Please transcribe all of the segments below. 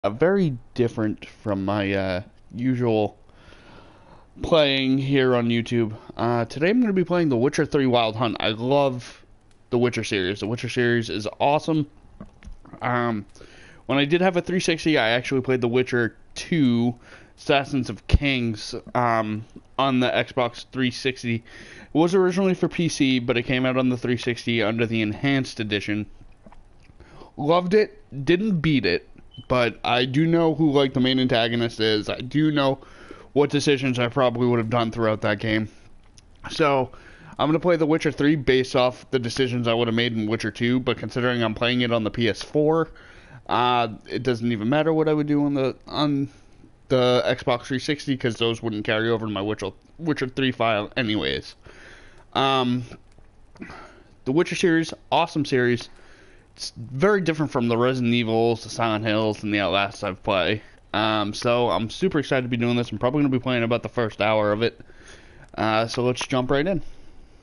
Very different from my usual playing here on YouTube. Today I'm going to be playing The Witcher 3 Wild Hunt. I love The Witcher series. The Witcher series is awesome. When I did have a 360, I actually played The Witcher 2 Assassins of Kings on the Xbox 360. It was originally for PC, but it came out on the 360 under the Enhanced Edition. Loved it, didn't beat it, but I do know who like the main antagonist is. I do know what decisions I probably would have done throughout that game. So I'm going to play The Witcher 3 based off the decisions I would have made in Witcher 2, but considering I'm playing it on the PS4, it doesn't even matter what I would do on the Xbox 360 because those wouldn't carry over to my Witcher 3 file anyways. The Witcher series, awesome series. It's very different from the Resident Evils, the Silent Hills, and the Outlasts I've played. So I'm super excited to be doing this. I'm probably going to be playing about the first hour of it. So let's jump right in.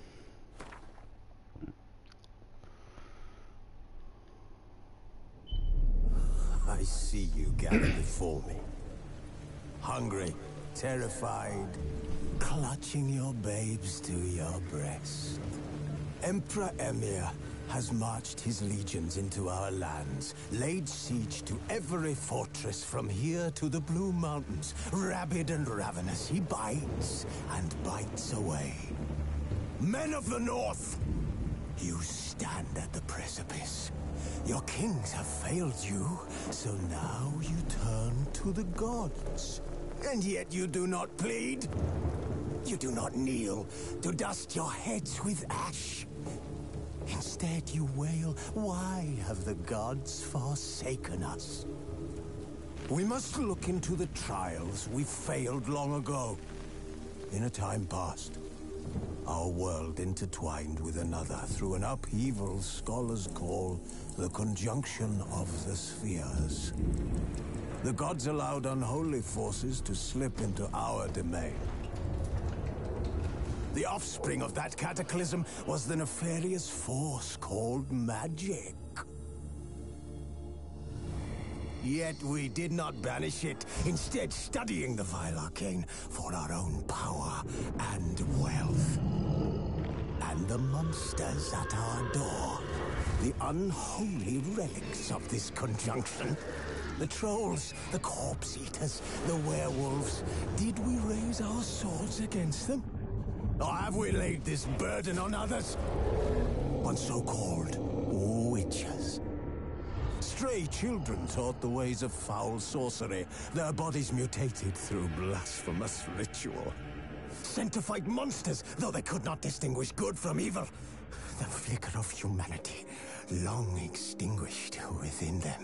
I see you gathered before me. Hungry, terrified, clutching your babes to your breast. Emperor Emhyr has marched his legions into our lands, laid siege to every fortress from here to the Blue Mountains. Rabid and ravenous, he bites and bites away. Men of the North, you stand at the precipice. Your kings have failed you, so now you turn to the gods. And yet you do not plead. You do not kneel to dust your heads with ash. Instead you wail, why have the gods forsaken us? We must look into the trials we failed long ago. In a time past, our world intertwined with another through an upheaval scholars call the conjunction of the spheres. The gods allowed unholy forces to slip into our domain. The offspring of that cataclysm was the nefarious force called magic. Yet we did not banish it, instead studying the vile arcane for our own power and wealth. And the monsters at our door, the unholy relics of this conjunction. The trolls, the corpse-eaters, the werewolves. Did we raise our swords against them? Or have we laid this burden on others? On so-called witches. Stray children taught the ways of foul sorcery, their bodies mutated through blasphemous ritual. Sent to fight monsters, though they could not distinguish good from evil. The flicker of humanity, long extinguished within them.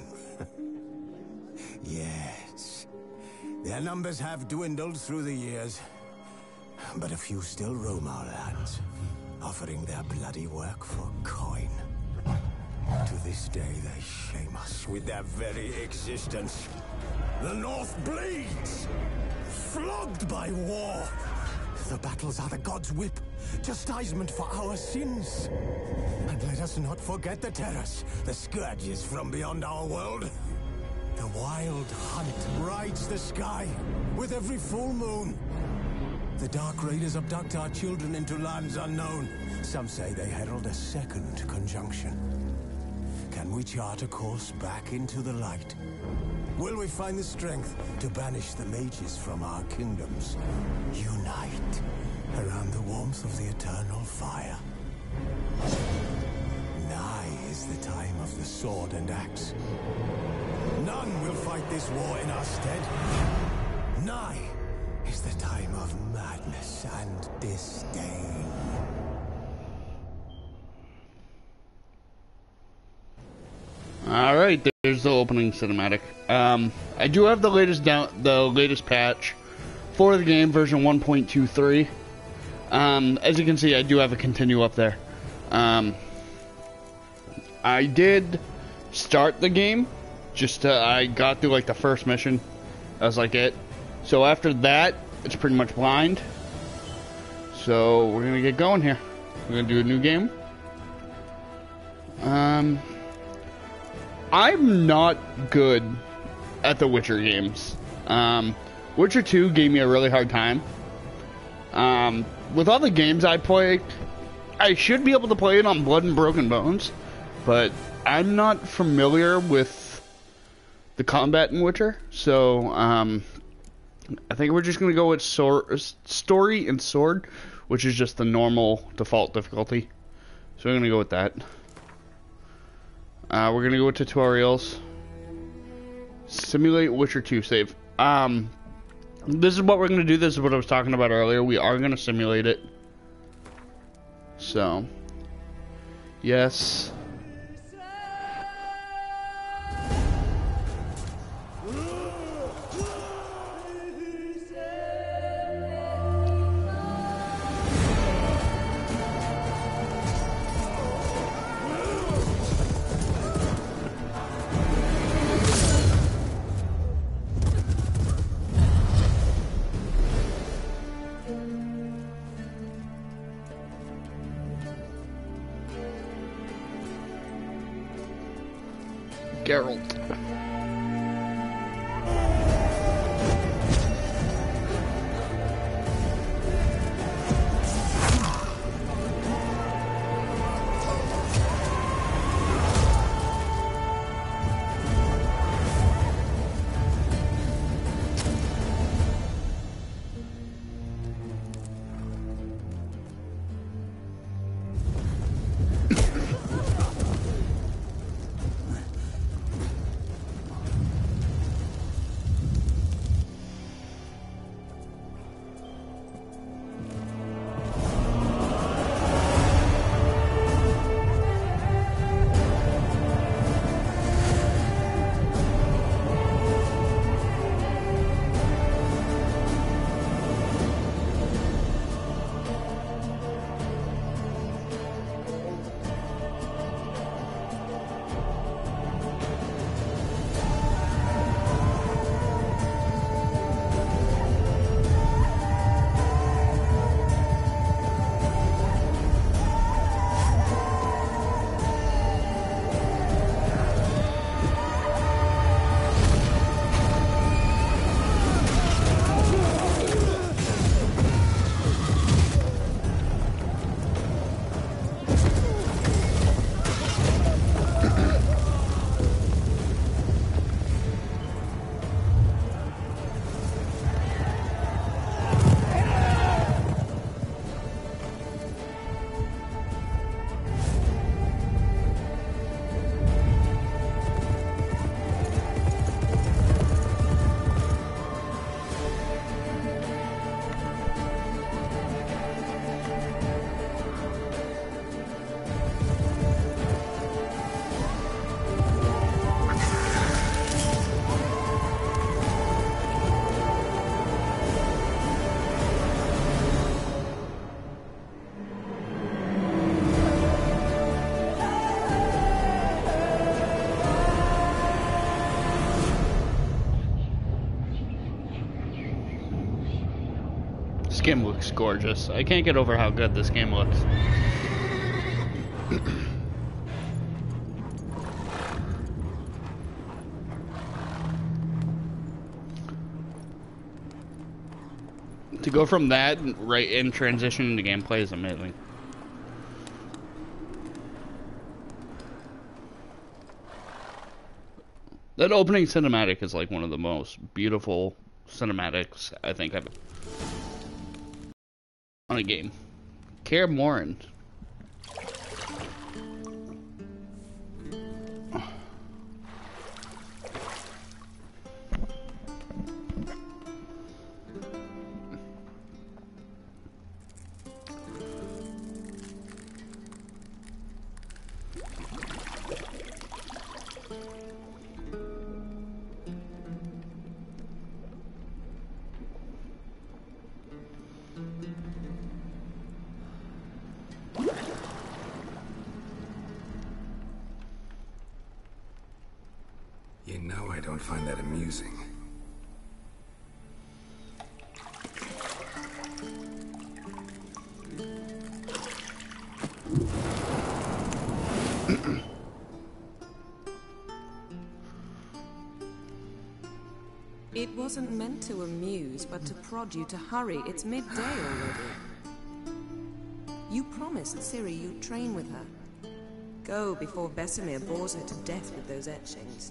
Yes, their numbers have dwindled through the years. But a few still roam our lands, offering their bloody work for coin. To this day, they shame us with their very existence. The North bleeds, flogged by war. The battles are the gods' whip, chastisement for our sins. And let us not forget the terrors, the scourges from beyond our world. The wild hunt rides the sky with every full moon. The Dark Raiders abduct our children into lands unknown. Some say they herald a second conjunction. Can we chart a course back into the light? Will we find the strength to banish the mages from our kingdoms? Unite around the warmth of the eternal fire. Nigh is the time of the sword and axe. None will fight this war in our stead. Nigh is the time of madness and disdain. Alright, there's the opening cinematic. I do have the latest patch for the game, version 1.23. As you can see, I do have a continue up there. I did start the game, I got through like the first mission. That was like it. So after that, it's pretty much blind. So we're gonna get going here. We're gonna do a new game. I'm not good at the Witcher games. Witcher 2 gave me a really hard time. With all the games I play, I should be able to play it on Blood and Broken Bones, but I'm not familiar with the combat in Witcher, so I think we're just going to go with Story and Sword, which is just the normal default difficulty. So we're going to go with that. We're going to go with tutorials. Simulate Witcher 2 save. This is what we're going to do. This is what I was talking about earlier. We are going to simulate it. So, yes. Geralt. This game looks gorgeous. I can't get over how good this game looks. To go from that right in transition into gameplay is amazing. That opening cinematic is like one of the most beautiful cinematics I think I've on a game. Kaer Morhen. You know I don't find that amusing. It wasn't meant to amuse, but to prod you to hurry. It's midday already. You promised Ciri you'd train with her. Go before Vesemir bores her to death with those etchings.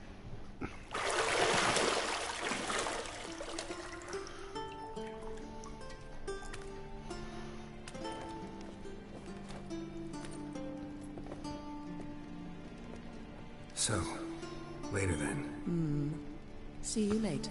So, later then. See you later.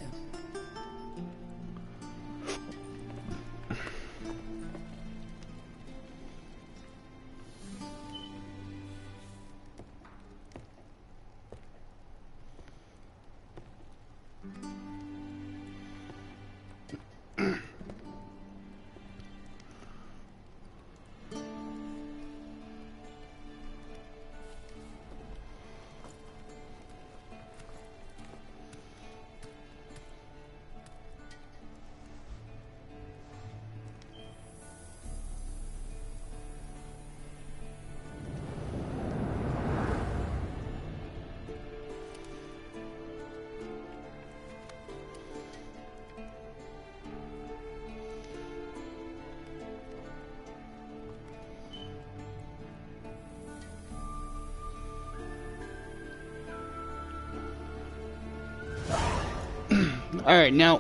Alright, now,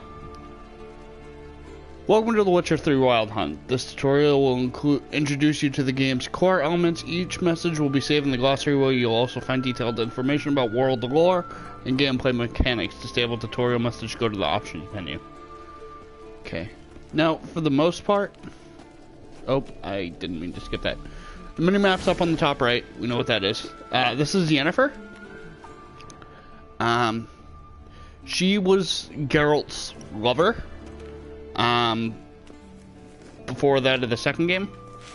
welcome to The Witcher 3 Wild Hunt. This tutorial will introduce you to the game's core elements. Each message will be saved in the glossary, where you'll also find detailed information about world lore and gameplay mechanics. To stable tutorial message, go to the options menu. Okay. Now, for the most part... Oh, I didn't mean to skip that. The minimap's up on the top right. We know what that is. This is Yennefer. She was Geralt's lover. Before that, of the second game.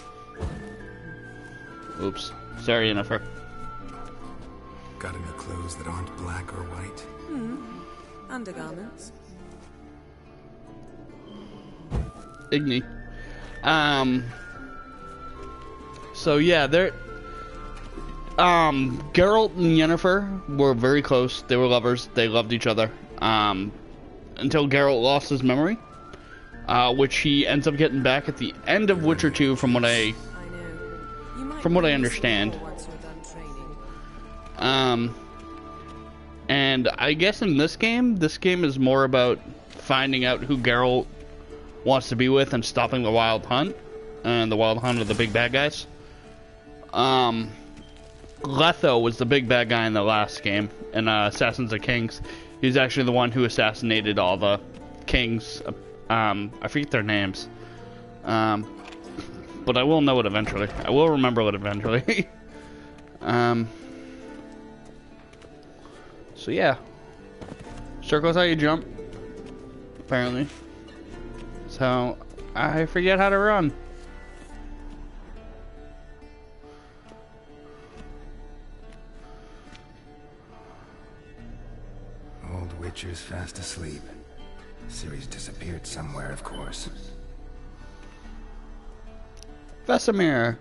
Oops. Sorry, Yennefer. Got any clothes that aren't black or white? Undergarments. Igni. So yeah, they're... Geralt and Yennefer were very close. They were lovers. They loved each other. Until Geralt lost his memory, which he ends up getting back at the end of Witcher 2, from what I understand. And I guess in this game is more about finding out who Geralt wants to be with and stopping the Wild Hunt, and the Wild Hunt of the big bad guys. Letho was the big bad guy in the last game, in Assassins of Kings. He was actually the one who assassinated all the kings. I forget their names. But I will know it eventually. I will remember it eventually. So yeah. Circle's how you jump, apparently. So, I forget how to run. Old Witcher's fast asleep. Ciri's disappeared somewhere, of course. Vesemir.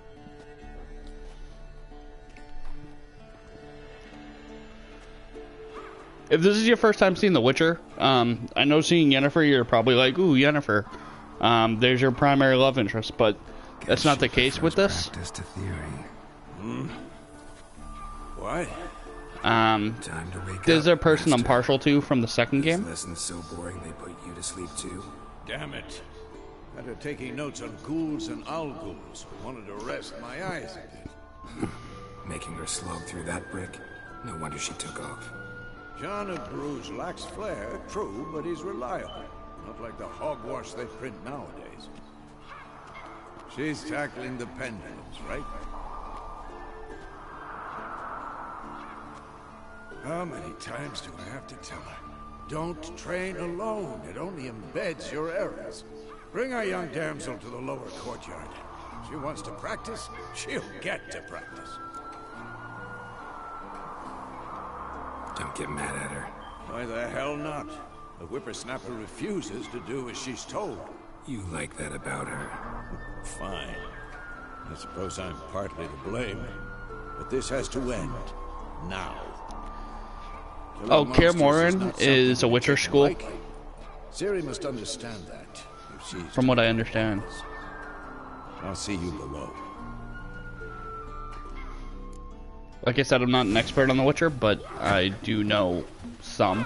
If this is your first time seeing The Witcher, I know seeing Yennefer, you're probably like, ooh, Yennefer. There's your primary love interest, but that's not the case with this. Practice to theory. What? Time to wake There's up, a person I'm Master. partial to from the second game. Lessons so boring they put you to sleep too. Damn it. After taking notes on ghouls and al-ghouls, wanted to rest my eyes a bit. Making her slog through that brick. No wonder she took off. John of Bruges lacks flair, true, but he's reliable. Not like the hogwash they print nowadays. She's tackling the pendulums, right? How many times do I have to tell her? Don't train alone. It only embeds your errors. Bring our young damsel to the lower courtyard. She wants to practice, she'll get to practice. Don't get mad at her. Why the hell not? The whippersnapper refuses to do as she's told. You like that about her. Fine. I suppose I'm partly to blame. But this has to end. Now. Oh, Kaer Morhen is a Witcher school. Ciri must understand that. If she's From what I understand. I'll see you below. Like I said, I'm not an expert on The Witcher, but I do know some.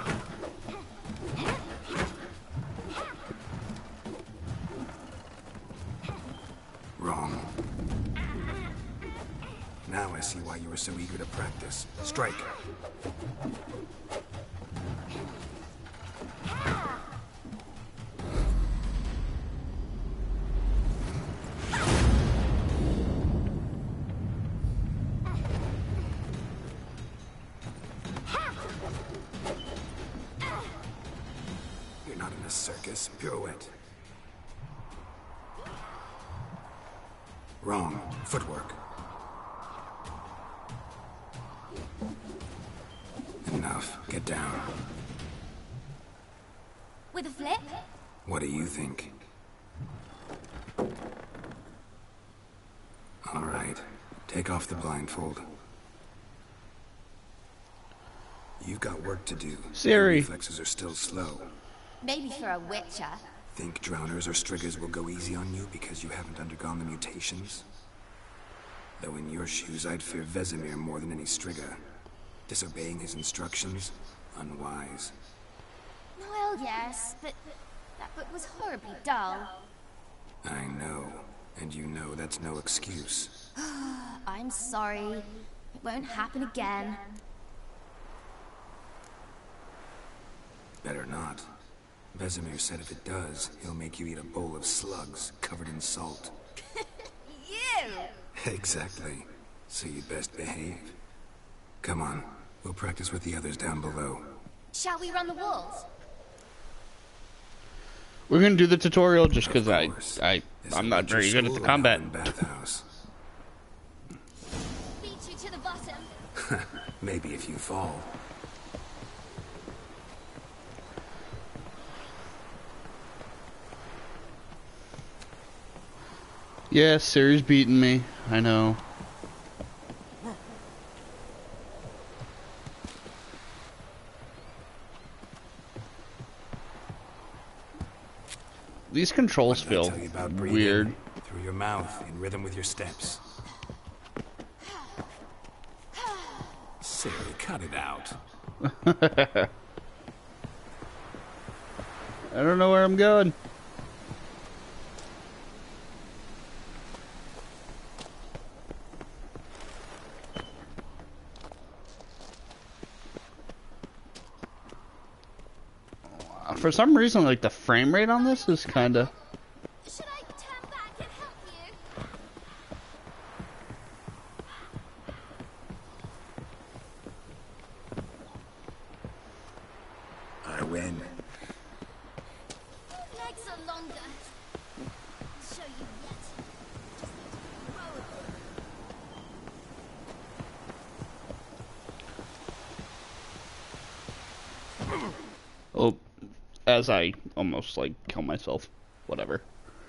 Wrong. Now I see why you were so eager to practice. Strike. You're not in a circus. Pirouette. Wrong. Footwork. Enough. Get down. With a flip? What do you think? All right. Take off the blindfold. You've got work to do. Ciri. Your reflexes are still slow. Maybe for a witcher. Think drowners or striggers will go easy on you because you haven't undergone the mutations? Though in your shoes, I'd fear Vesemir more than any strigger. Disobeying his instructions? Unwise. Well, yes, but that book was horribly dull. I know. And you know that's no excuse. I'm sorry. It won't happen again. Better not. Vesemir said if it does, he'll make you eat a bowl of slugs covered in salt. You! Exactly. So you'd best behave. Come on. We'll practice with the others down below. Shall we run the walls? We're gonna do the tutorial just because course. I'm not very good at the combat. Bathhouse. Beat you to the bottom. Maybe if you fall. Yeah, Ciri's beating me. I know. These controls What did I feel tell you about breathing? weird. Through your mouth, in rhythm with your steps. Ciri, cut it out. I don't know where I'm going. For some reason, like, the frame rate on this is kinda... Should I turn back and help you? I win. Legs are longer. I'll show you yet. Just need to grow a bit. Oh, as I almost, like, kill myself. Whatever.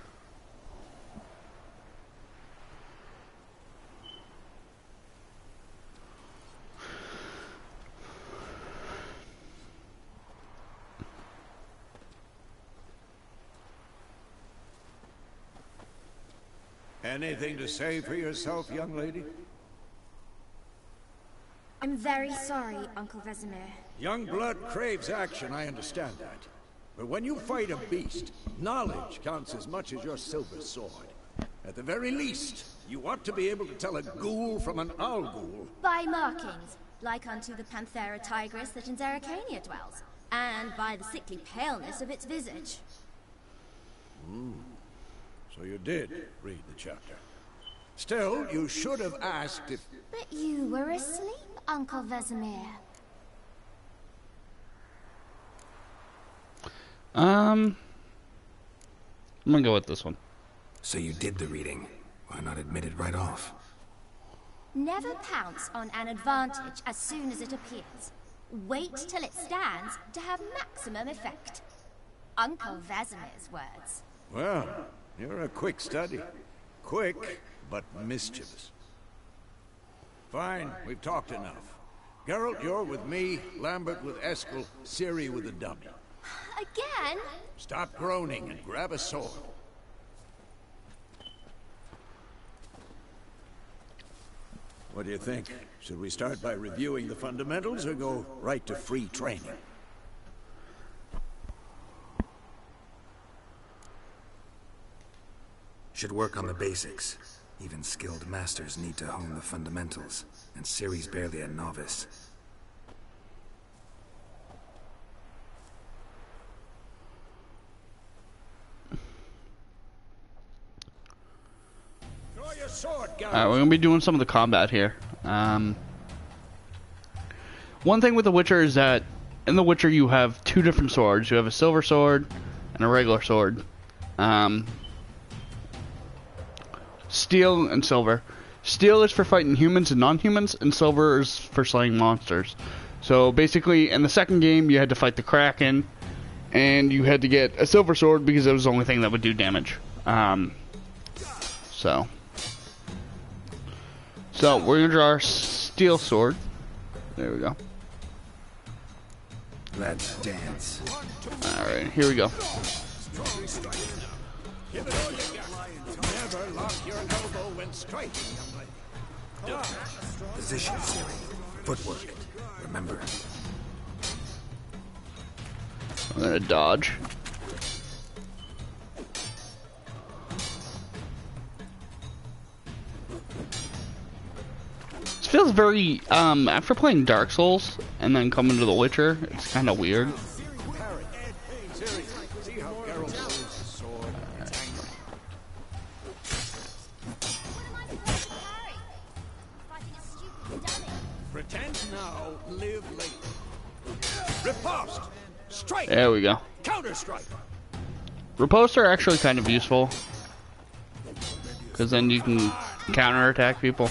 Anything to say for yourself, young lady? I'm very sorry, Uncle Vesemir. Young blood craves action, I understand that. But when you fight a beast, knowledge counts as much as your silver sword. At the very least, you ought to be able to tell a ghoul from an owl ghoul. By markings, like unto the Panthera tigris that in Zerrikania dwells, and by the sickly paleness of its visage. So you did read the chapter. Still, you should have asked if... But you were asleep, Uncle Vesemir. I'm gonna go with this one. So you did the reading. Why not admit it right off? Never pounce on an advantage as soon as it appears. Wait till it stands to have maximum effect. Uncle Vesemir's words. Well, you're a quick study. Quick, but mischievous. Fine, we've talked enough. Geralt, you're with me, Lambert with Eskel, Ciri with the dummy. Again? Stop groaning and grab a sword. What do you think? Should we start by reviewing the fundamentals or go right to free training? Should work on the basics. Even skilled masters need to hone the fundamentals, and Ciri's barely a novice. Draw your sword, Geralt. Alright, we're gonna be doing some of the combat here. One thing with The Witcher is that in The Witcher you have two different swords. You have a silver sword and a regular sword. Steel and silver. Steel is for fighting humans and non-humans, and silver is for slaying monsters. So basically, in the second game, you had to fight the Kraken, and you had to get a silver sword because it was the only thing that would do damage. So we're gonna draw our steel sword. There we go. Let's dance. Alright, here we go. Give it all you got. Never lock your elbow when striking, young lady. Position, Ciri. Footwork. Remember. I'm gonna dodge. This feels very, after playing Dark Souls and then coming to The Witcher, it's kind of weird. Ciri, see how Geralt holds his sword. Pretend now, live later. Riposte! Strike! There we go. Counter-strike! Riposte are actually kind of useful, because then you can counterattack people.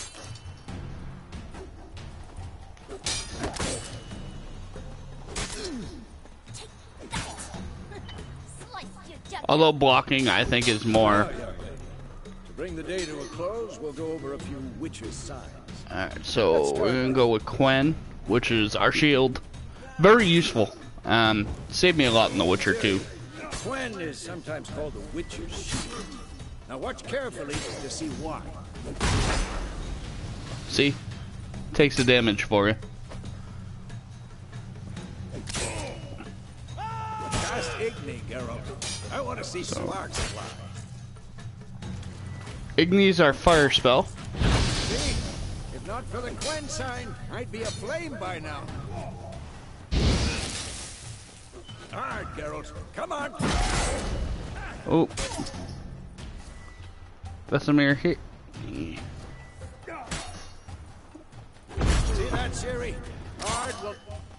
Although blocking, I think, is more. To bring the day to a close, we'll go over a few Witcher signs. Alright, so we're gonna go with Quen, which is our shield. Very useful. Saved me a lot in The Witcher 2. Quen is sometimes called the Witcher's shield. Now watch carefully to see why. See? Takes the damage for you. Cast Igni, Geralt. I want to see sparks fly. Igni's our fire spell. See? If not for the Quen sign, I'd be aflame by now. Alright, Geralt. Come on! Oh. Vesemir hit. See that, Ciri? Hard will...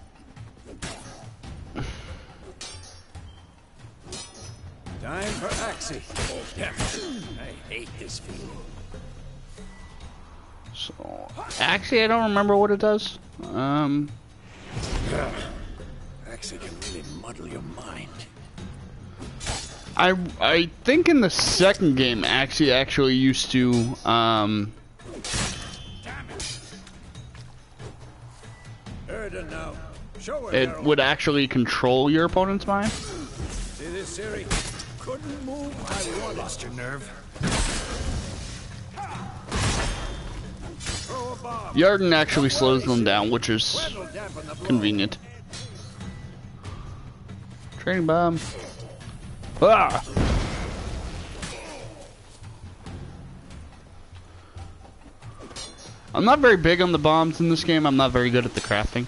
Time for Axii. Damn it. I hate this feeling. So, actually, I don't remember what it does. Axii can really muddle your mind. I think in the second game, Axii actually used to, Damn it. Erda now. Show her, it Geralt. would actually control your opponent's mind. See this, Ciri? Couldn't move. I wanted. Lost your nerve? Throw a bomb. Yarden actually slows them down, which is Quen will dampen the blow. convenient. Training bomb. Ah! I'm not very big on the bombs in this game. I'm not very good at the crafting.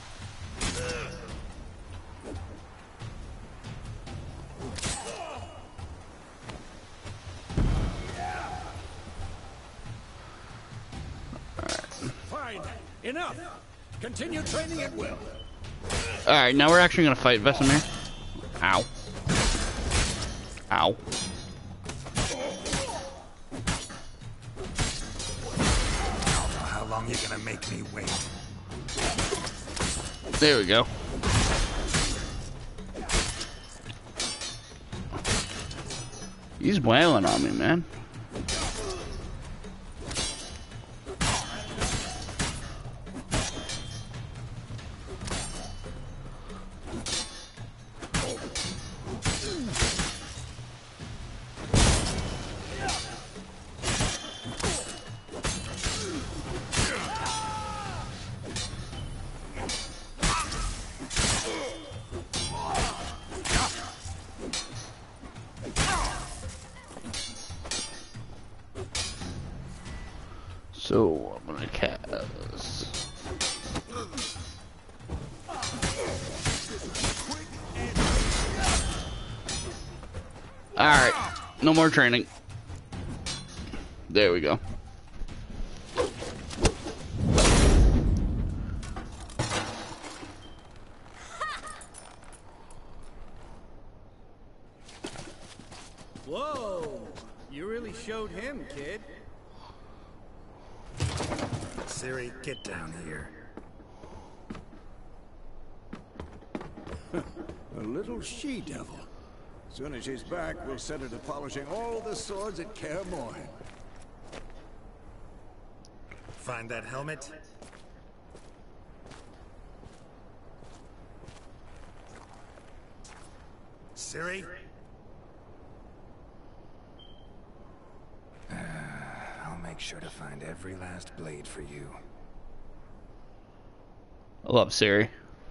Fine. Enough. Continue training at will. Alright, now we're actually gonna fight Vesemir. Ow. Ow. How long you gonna make me wait? There we go. He's wailing on me, man. So I'm gonna cast. Alright, no more training. There we go. Whoa! You really showed him, kid. Ciri, get down here. A little she-devil. As soon as she's back, we'll set her to polishing all the swords at Kaer Morhen. Find that helmet? Ciri? I'll make sure to find every last blade for you. I love Ciri.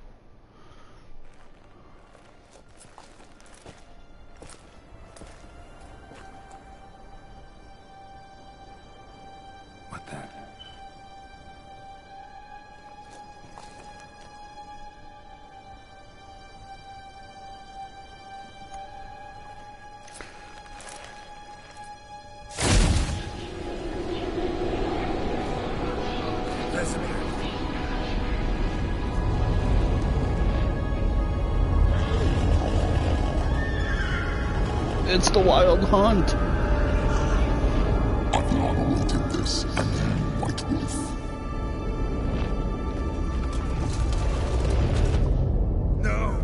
What the? It's the Wild Hunt. Adriana will take this, and then White Wolf. No!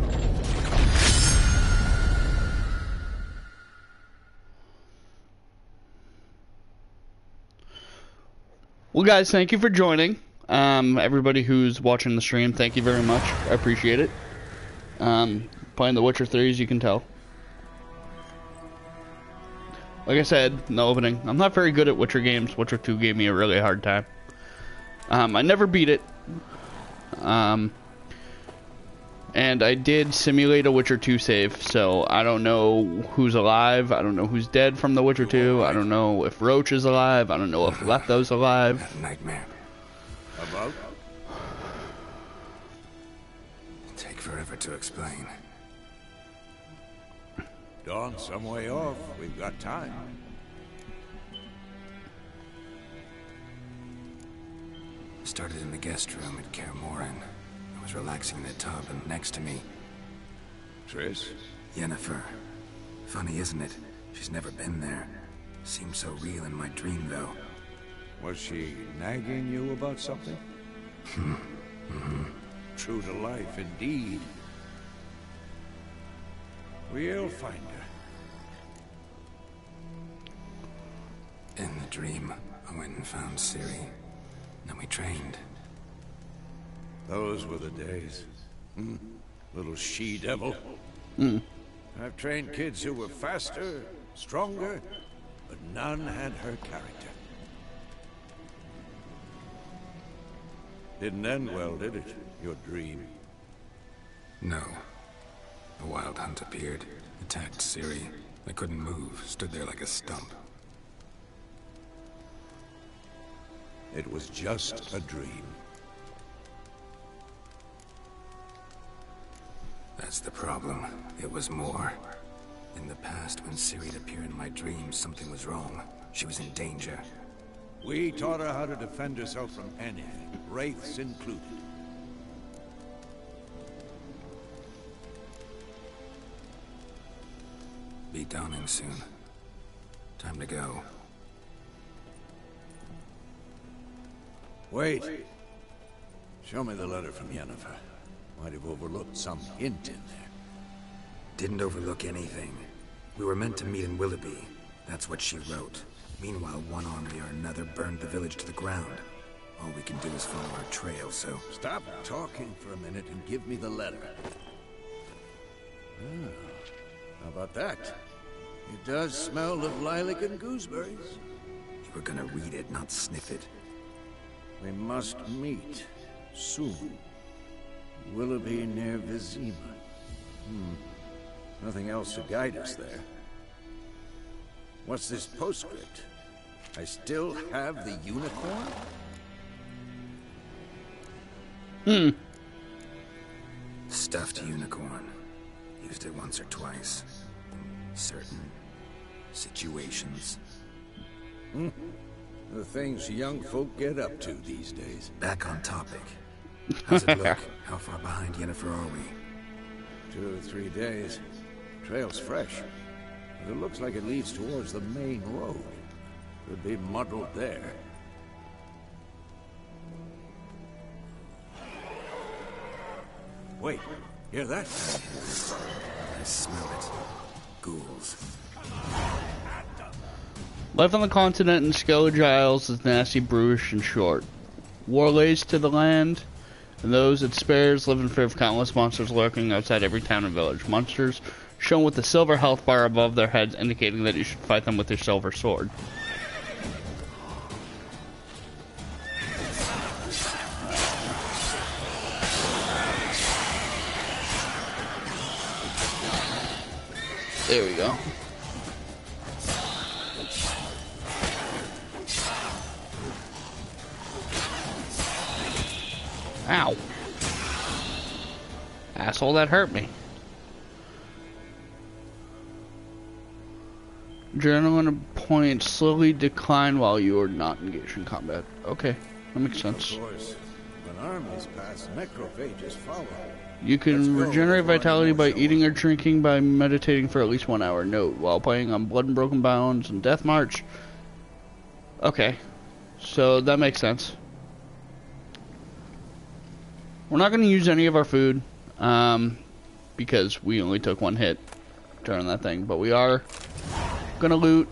Well, guys, thank you for joining. Everybody who's watching the stream, thank you very much. I appreciate it. Playing The Witcher 3, as you can tell. Like I said in the opening, I'm not very good at Witcher games. Witcher 2 gave me a really hard time. I never beat it. And I did simulate a Witcher 2 save, so I don't know who's alive. I don't know who's dead from The Witcher 2. I don't know if Roach is alive. I don't know if Letho's alive. That nightmare. About? It'll take forever to explain. Dawn's some way off. We've got time. Started in the guest room at Kaer Morhen. I was relaxing in the tub, and next to me, Triss? Yennefer. Funny, isn't it? She's never been there. Seemed so real in my dream, though. Was she nagging you about something? True to life, indeed. We'll find her. In the dream, I went and found Ciri. Then we trained. Those were the days. Little she-devil. I've trained kids who were faster, stronger, but none had her character. Didn't end well, did it? Your dream? No. The Wild Hunt appeared, attacked Ciri. I couldn't move, stood there like a stump. It was just a dream. That's the problem. It was more. In the past, when Ciri'd appear in my dreams, something was wrong. She was in danger. We taught her how to defend herself from anything, wraiths included. Be dawning soon. Time to go. Wait. Show me the letter from Yennefer. Might have overlooked some hint in there. Didn't overlook anything. We were meant to meet in Willoughby. That's what she wrote. Meanwhile, one army or another burned the village to the ground. All we can do is follow our trail, so... Stop talking for a minute and give me the letter. How about that? It does smell of lilac and gooseberries. You were gonna read it, not sniff it. We must meet. Soon. Willoughby near Vizima. Nothing else to guide us there. What's this postscript? I still have the unicorn? Stuffed unicorn. Used it once or twice. In certain situations. The things young folk get up to these days. Back on topic. How's it look? How far behind Yennefer are we? 2 or 3 days. Trail's fresh. But it looks like it leads towards the main road. Could be muddled there. Wait, hear that? I smell it. Ghouls. Life on the continent in Skellige Isles is nasty, brutish, and short. War lays to the land, and those it spares live in fear of countless monsters lurking outside every town and village. Monsters shown with the silver health bar above their heads, indicating that you should fight them with your silver sword. There we go. Ow. Asshole, that hurt me. Adrenaline points slowly decline while you are not engaged in combat. Okay, that makes sense. Of course, when armies pass, necrophages follow. You can regenerate vitality by eating or drinking by meditating for at least 1 hour. Note, while playing on Blood and Broken Bones and Death March. Okay, so that makes sense. We're not going to use any of our food, because we only took 1 hit during that thing, but we are going to loot.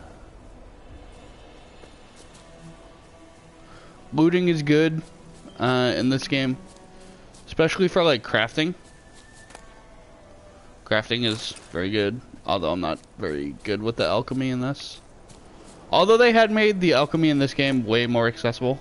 Looting is good in this game. Especially for like crafting. Crafting is very good, although I'm not very good with the alchemy in this. Although they had made the alchemy in this game way more accessible.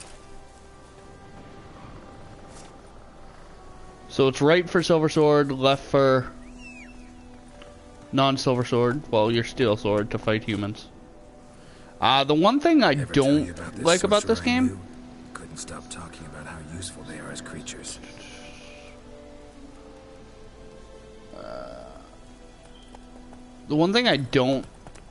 So it's right for silver sword, left for non-silver sword, well, your steel sword to fight humans. The one thing I don't like about this game, couldn't stop talking about how useful they are as creatures. the one thing I don't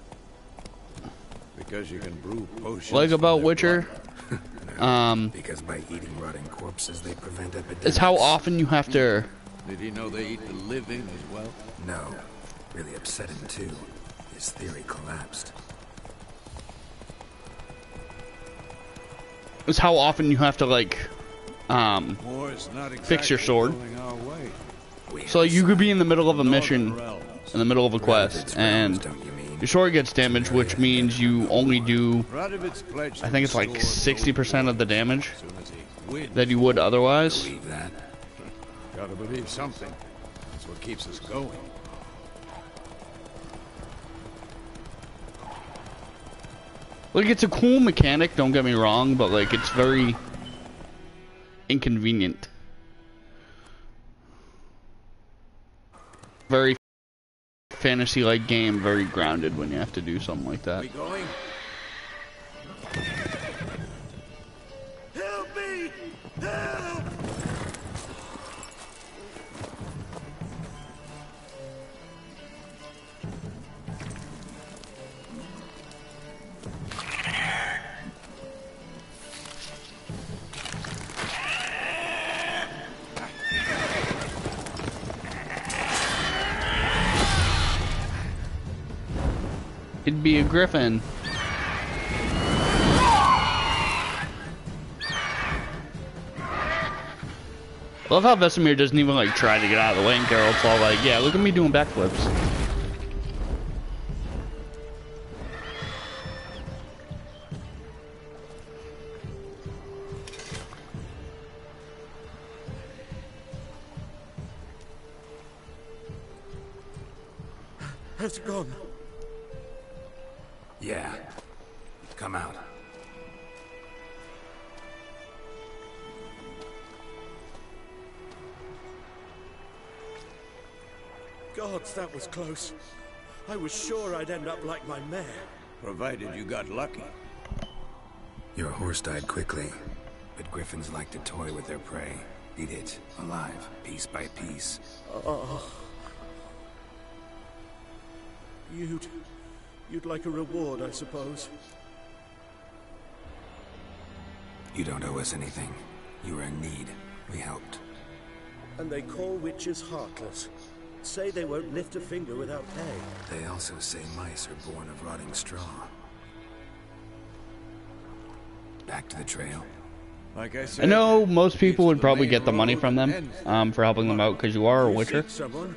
because you can brew potions like about Witcher, because by eating rotting corpses they prevent epidemics. is how often you have to. Did he know they eat the living as well? No, really upset him too. His theory collapsed. Is how often you have to like War's not exactly fix your sword. going our way. So you could be in the middle of a mission, Realms. in the middle of a quest, and Don't you mean? your sword gets damaged, which means you only do, Radovid's pledged I think it's like to restore 60% of the damage as soon as he wins. that you would otherwise. Believe that? Gotta believe something. That's what keeps us going. Like, it's a cool mechanic, don't get me wrong, but like it's very inconvenient. Very fantasy-like game, very grounded when you have to do something like that. We going? Help me! Help! It'd be a griffin. I love how Vesemir doesn't even like try to get out of the way, and Geralt's all like, yeah, look at me doing backflips. Has it gone? Yeah. Come out. Gods, that was close. I was sure I'd end up like my mare. Provided you got lucky. Your horse died quickly, but griffins like to toy with their prey. Eat it, alive, piece by piece. You'd like a reward, I suppose. You don't owe us anything. You were in need. We helped. And they call witches heartless. Say they won't lift a finger without pay. They also say mice are born of rotting straw. Back to the trail. Like I I said, know most people would the probably main get the money road from them ends for helping them out because you are a You witcher. seek someone?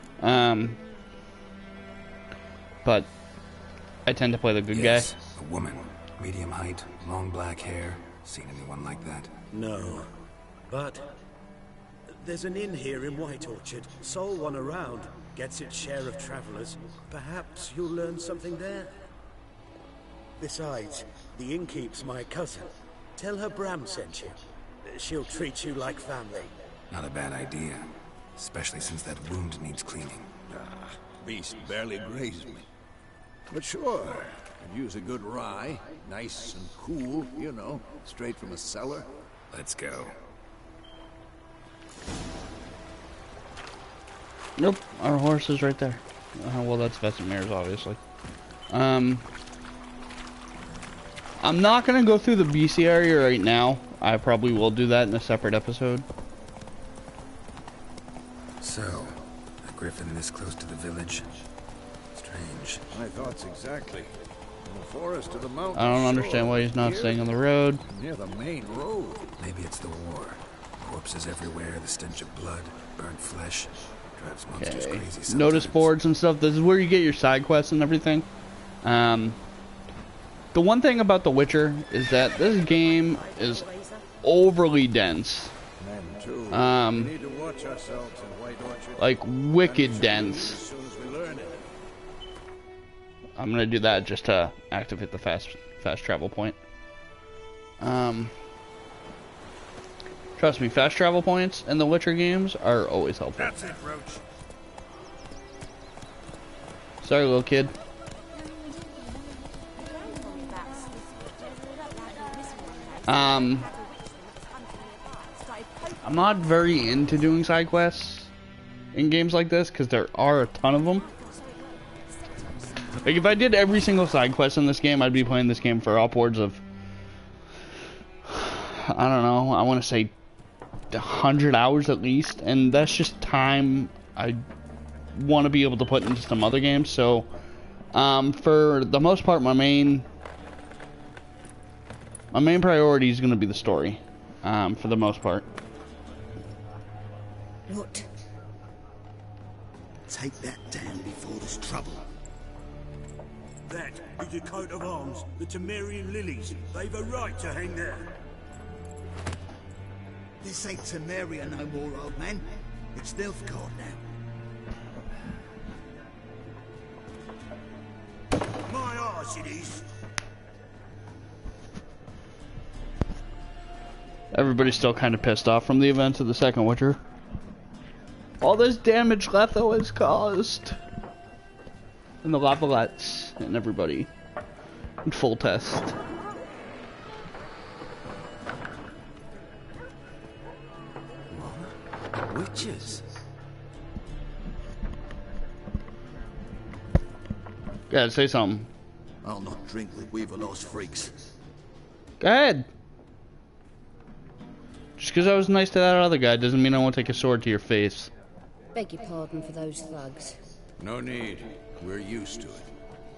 But I tend to play the good Yes, a woman. Medium height, long black hair. Seen anyone like that? No. But there's an inn here in White Orchard. Sole one around. Gets its share of travelers. Perhaps you'll learn something there. Besides, the innkeep's my cousin. Tell her Bram sent you. She'll treat you like family. Not a bad idea. Especially since that wound needs cleaning. Beast barely grazed me. But sure, could use a good rye. Nice and cool, you know, straight from a cellar. Let's go. Nope, our horse is right there. Well, that's Vesemir's, obviously. I'm not gonna go through the BC area right now. I probably will do that in a separate episode. So, a griffin this close to the village? Strange. My thoughts exactly. In the forest or the mountains. I don't understand why he's not staying on the road. Near the main road. Maybe it's the war. Corpses everywhere, the stench of blood, burnt flesh. Drives monsters Okay. crazy sometimes. Notice boards and stuff. This is where you get your side quests and everything. The one thing about The Witcher is that this game is overly dense. Men too. Um, We need to watch ourselves in White Orchard. Like wicked dense. As soon as we learn it. I'm gonna do that just to activate the fast travel point. Trust me, fast travel points in the Witcher games are always helpful. That's it, Roach. Sorry, little kid. I'm not very into doing side quests in games like this because there are a ton of them. Like if I did every single side quest in this game, I'd be playing this game for upwards of, I don't know, I want to say 100 hours at least, and that's just time I want to be able to put into some other games. So for the most part, my main priority is going to be the story, for the most part. What? Take that down before there's trouble. That is the coat of arms, the Temerian lilies. They've a right to hang there. This ain't Temeria no more, old man. It's Nilfgaard now. My arse it is. Everybody's still kind of pissed off from the events of the second Witcher. All this damage Letho has caused. And the Lavalettes and everybody. In full test. Witches? Yeah, say something. I'll not drink with Weaverlaw's freaks. Go ahead. Just because I was nice to that other guy doesn't mean I won't take a sword to your face. Beg your pardon for those thugs. No need. We're used to it.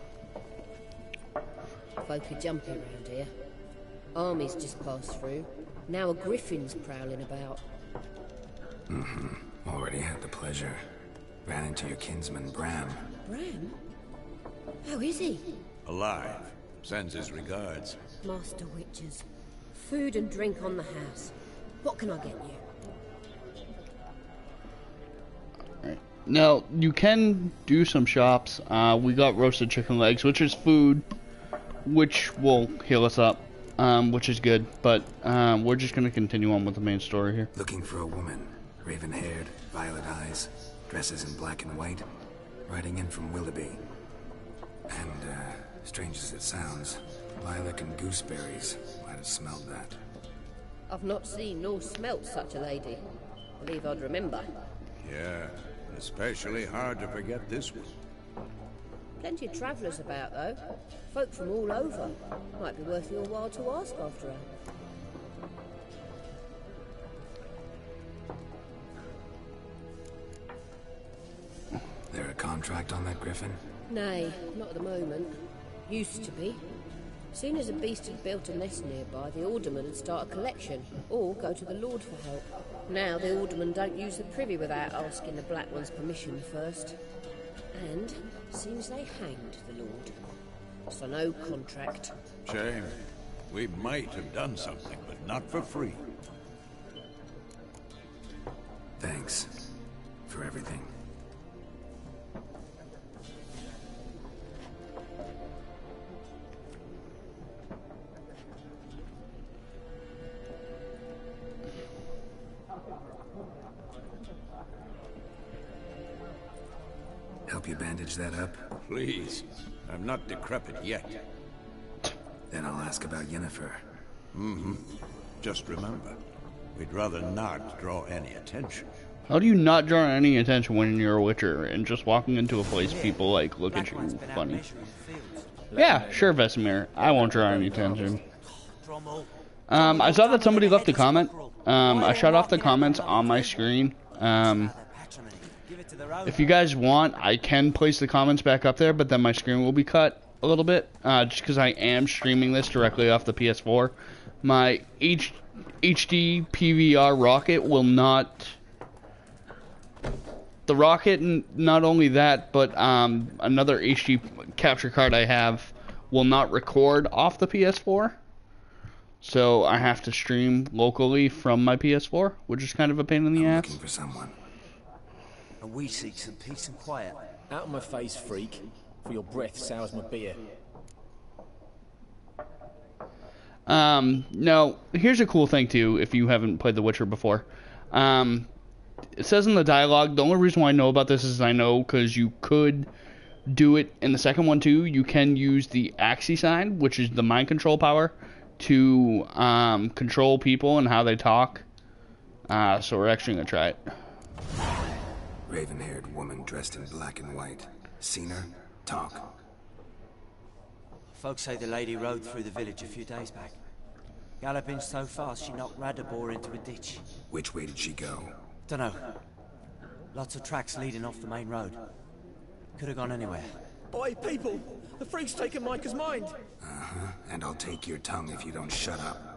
Folk are jumpy around here. Armies just passed through. Now a griffin's prowling about. Already had the pleasure. Ran into your kinsman, Bram. Bram? How is he? Alive. Sends his regards. Master Witches. Food and drink on the house. What can I get you? Alright. Now, you can do some shops. We got roasted chicken legs, which is food, which will heal us up, which is good. But we're just going to continue on with the main story here. Looking for a woman. Raven-haired, violet eyes, dresses in black and white. Riding in from Willoughby. And, Strange as it sounds, lilac and gooseberries might have smelled that. I've not seen nor smelt such a lady. Believe I'd remember. Yeah, especially hard to forget this one. Plenty of travellers about, though. Folk from all over. Might be worth your while to ask after her. There a contract on that griffin? Nay, not at the moment. Used to be. Soon as a beast had built a nest nearby, the alderman would start a collection, or go to the Lord for help. Now the alderman don't use the privy without asking the Black One's permission first. And seems they hanged the Lord. So no contract. Shame. We might have done something, but not for free. Thanks for everything. Help you bandage that up? Please. I'm not decrepit yet. Then I'll ask about Yennefer. Mm-hmm. Just remember, we'd rather not draw any attention. How do you not draw any attention when you're a Witcher and just walking into a place people like look at you funny? Yeah, sure, Vesemir. I won't draw any attention. I saw that somebody left a comment. I shut off the comments on my screen. If you guys want, I can place the comments back up there, but then my screen will be cut a little bit, just because I am streaming this directly off the PS4. My HD PVR rocket will not... The rocket, not only that, but another HD capture card I have will not record off the PS4. So I have to stream locally from my PS4, which is kind of a pain in the ass. Looking for someone. And we seek some peace and quiet. Out of my face, freak. For your breath sours my beer. No, here's a cool thing too, if you haven't played The Witcher before. It says in the dialogue, the only reason why I know about this is I know because you could do it in the second one too. You can use the Axii sign, which is the mind control power, to control people and how they talk. So we're actually going to try it. Raven-haired woman dressed in black and white. Seen her? Talk. Folks say the lady rode through the village a few days back. Galloping so fast she knocked Radabor into a ditch. Which way did she go? Dunno. Lots of tracks leading off the main road. Could have gone anywhere. Boy, people! The freak's taken Micah's mind! Uh-huh. And I'll take your tongue if you don't shut up.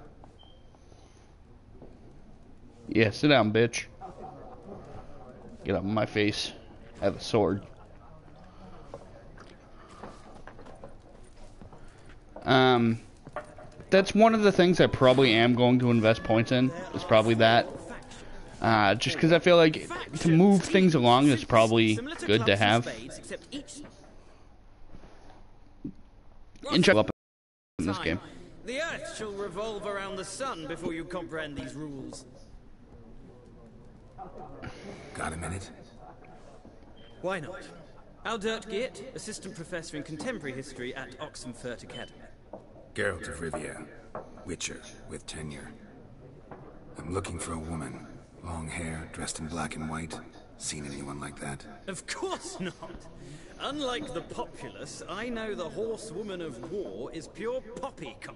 Yeah, sit down, bitch. Get up in my face. I have a sword. That's one of the things I probably am going to invest points in. Is probably that. Just because I feel like to move things along is probably good to have. Up in this game. The Earth shall revolve around the sun before you comprehend these rules. Got a minute? Why not? Aldert Geert, Assistant Professor in Contemporary History at Oxenfurt Academy. Geralt of Rivia, Witcher with tenure. I'm looking for a woman. Long hair, dressed in black and white. Seen anyone like that? Of course not. Unlike the populace, I know the horsewoman of war is pure poppycock.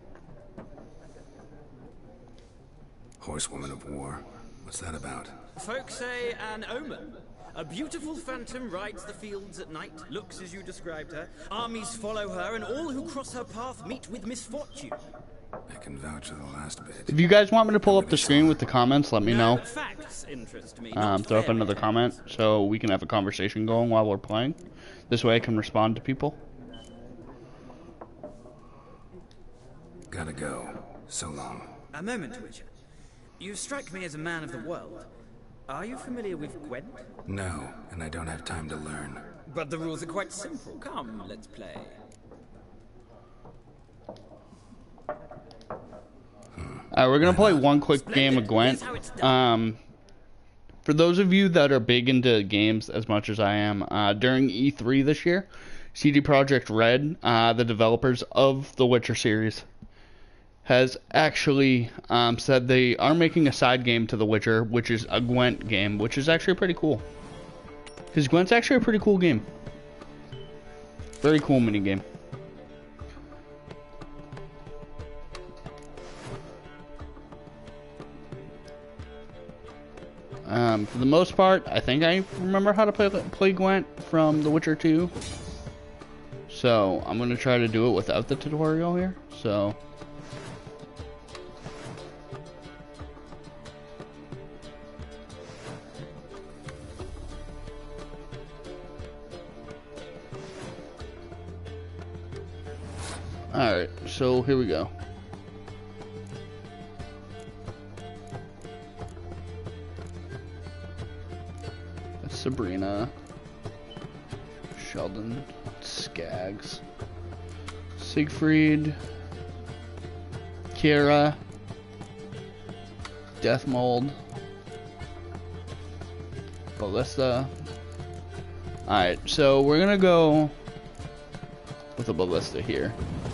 Horsewoman of war? What's that about? Folks say an omen. A beautiful phantom rides the fields at night, looks as you described her. Armies follow her, and all who cross her path meet with misfortune. I can vouch for the last bit. If you guys want me to pull up the screen with the comments, let me know. Facts interest me. Throw up another comment so we can have a conversation going while we're playing. This way I can respond to people. Gotta go. So long. A moment, Witcher. You strike me as a man of the world. Are you familiar with Gwent? No, and I don't have time to learn. But the rules are quite simple. Come, let's play. We're going to play one quick game of Gwent. For those of you that are big into games as much as I am, during E3 this year, CD Projekt Red, the developers of the Witcher series, has actually said they are making a side game to The Witcher, which is a Gwent game, which is actually pretty cool. Because Gwent's actually a pretty cool game. Very cool mini game. For the most part, I think I remember how to play Gwent from The Witcher 2. So, I'm going to try to do it without the tutorial here. So... Alright, so here we go. That's Sabrina, Sheldon, Skaggs, Siegfried, Kira, Deathmold, Ballista. Alright, so we're gonna go with a Ballista here.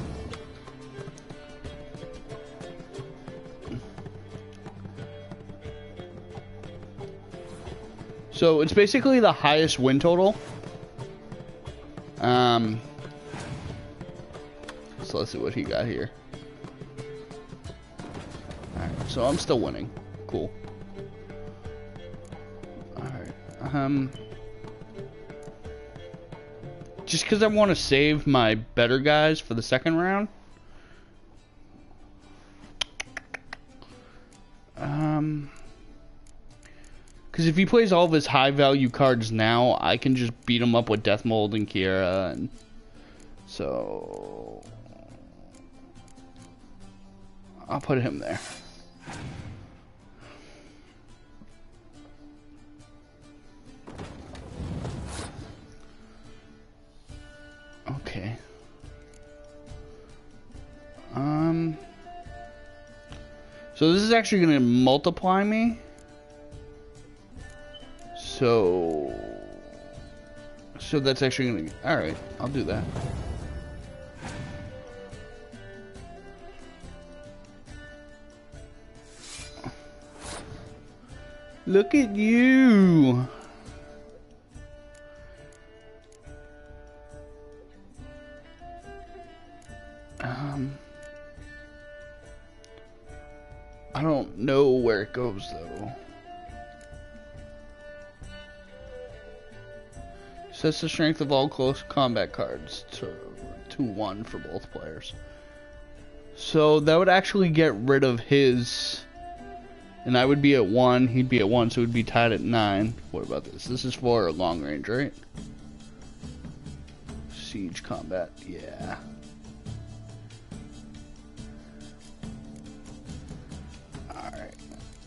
So it's basically the highest win total. So let's see what he got here. Alright, so I'm still winning. Cool. Alright. Just because I want to save my better guys for the second round. Because if he plays all of his high value cards now, I can just beat him up with Deathmold and Kira, and so I'll put him there. Okay. So this is actually going to multiply me. So that's actually gonna. All right, I'll do that. Look at you. I don't know where it goes though. Sets the strength of all close combat cards to 1 for both players. So that would actually get rid of his, and I would be at 1, he'd be at 1, so we'd be tied at 9. What about this? This is for long range, right? Siege combat, yeah. Alright.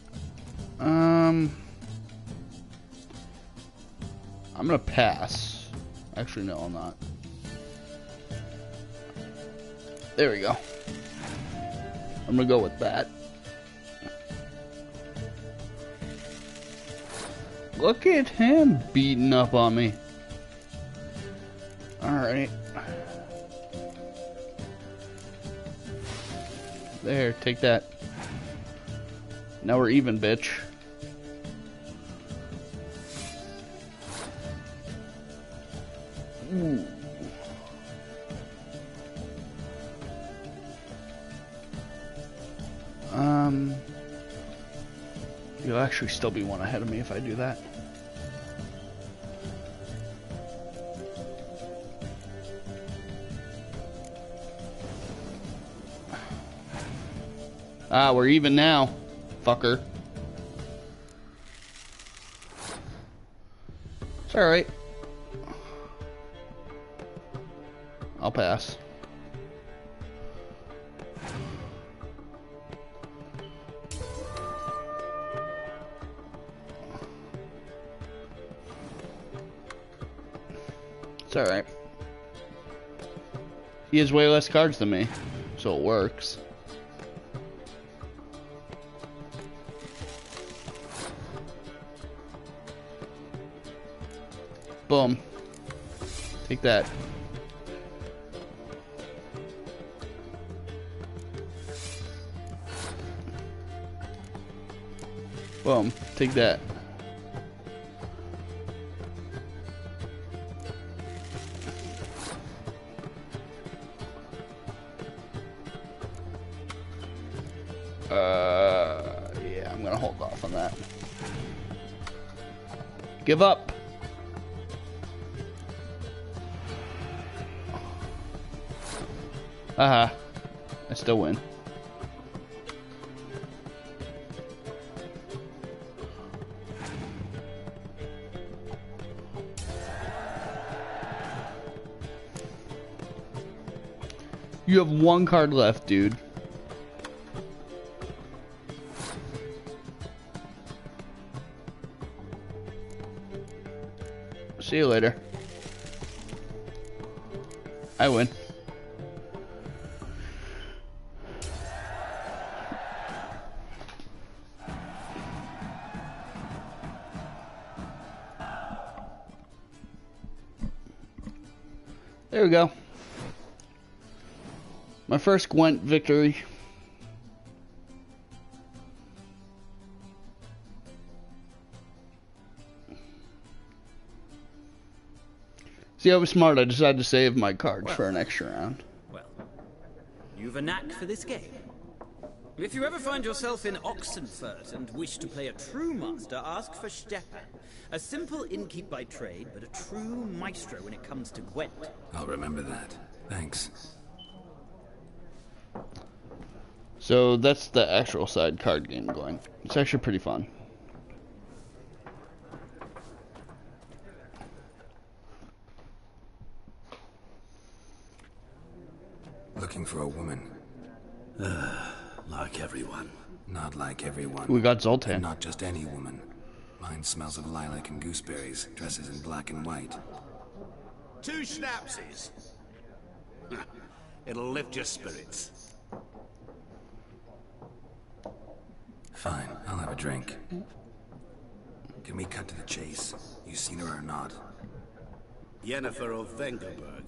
I'm gonna pass. Actually, no, I'm not. There we go. I'm gonna go with that. Look at him beating up on me. Alright. There, take that. Now we're even, bitch. Ooh. You'll actually still be 1 ahead of me if I do that. Ah, we're even now, fucker. It's alright. I'll pass. It's alright. He has way less cards than me, so it works. Boom. Take that. Boom. Take that. Yeah, I'm gonna hold off on that. Give up. I still win. You have one card left, dude. See you later. I win. There we go. My first Gwent victory. See, I was smart. I decided to save my cards for an extra round. Well, you've a knack for this game. If you ever find yourself in Oxenfurt and wish to play a true master, ask for Stepan. A simple innkeep by trade, but a true maestro when it comes to Gwent. I'll remember that. Thanks. So that's the actual side card game going. It's actually pretty fun. Looking for a woman. Like everyone. Not like everyone. We got Zoltan. And not just any woman. Mine smells of lilac and gooseberries, dresses in black and white. 2 schnapsies. It'll lift your spirits. Fine, I'll have a drink. Can we cut to the chase? You seen her or not? Yennefer of Vengerberg.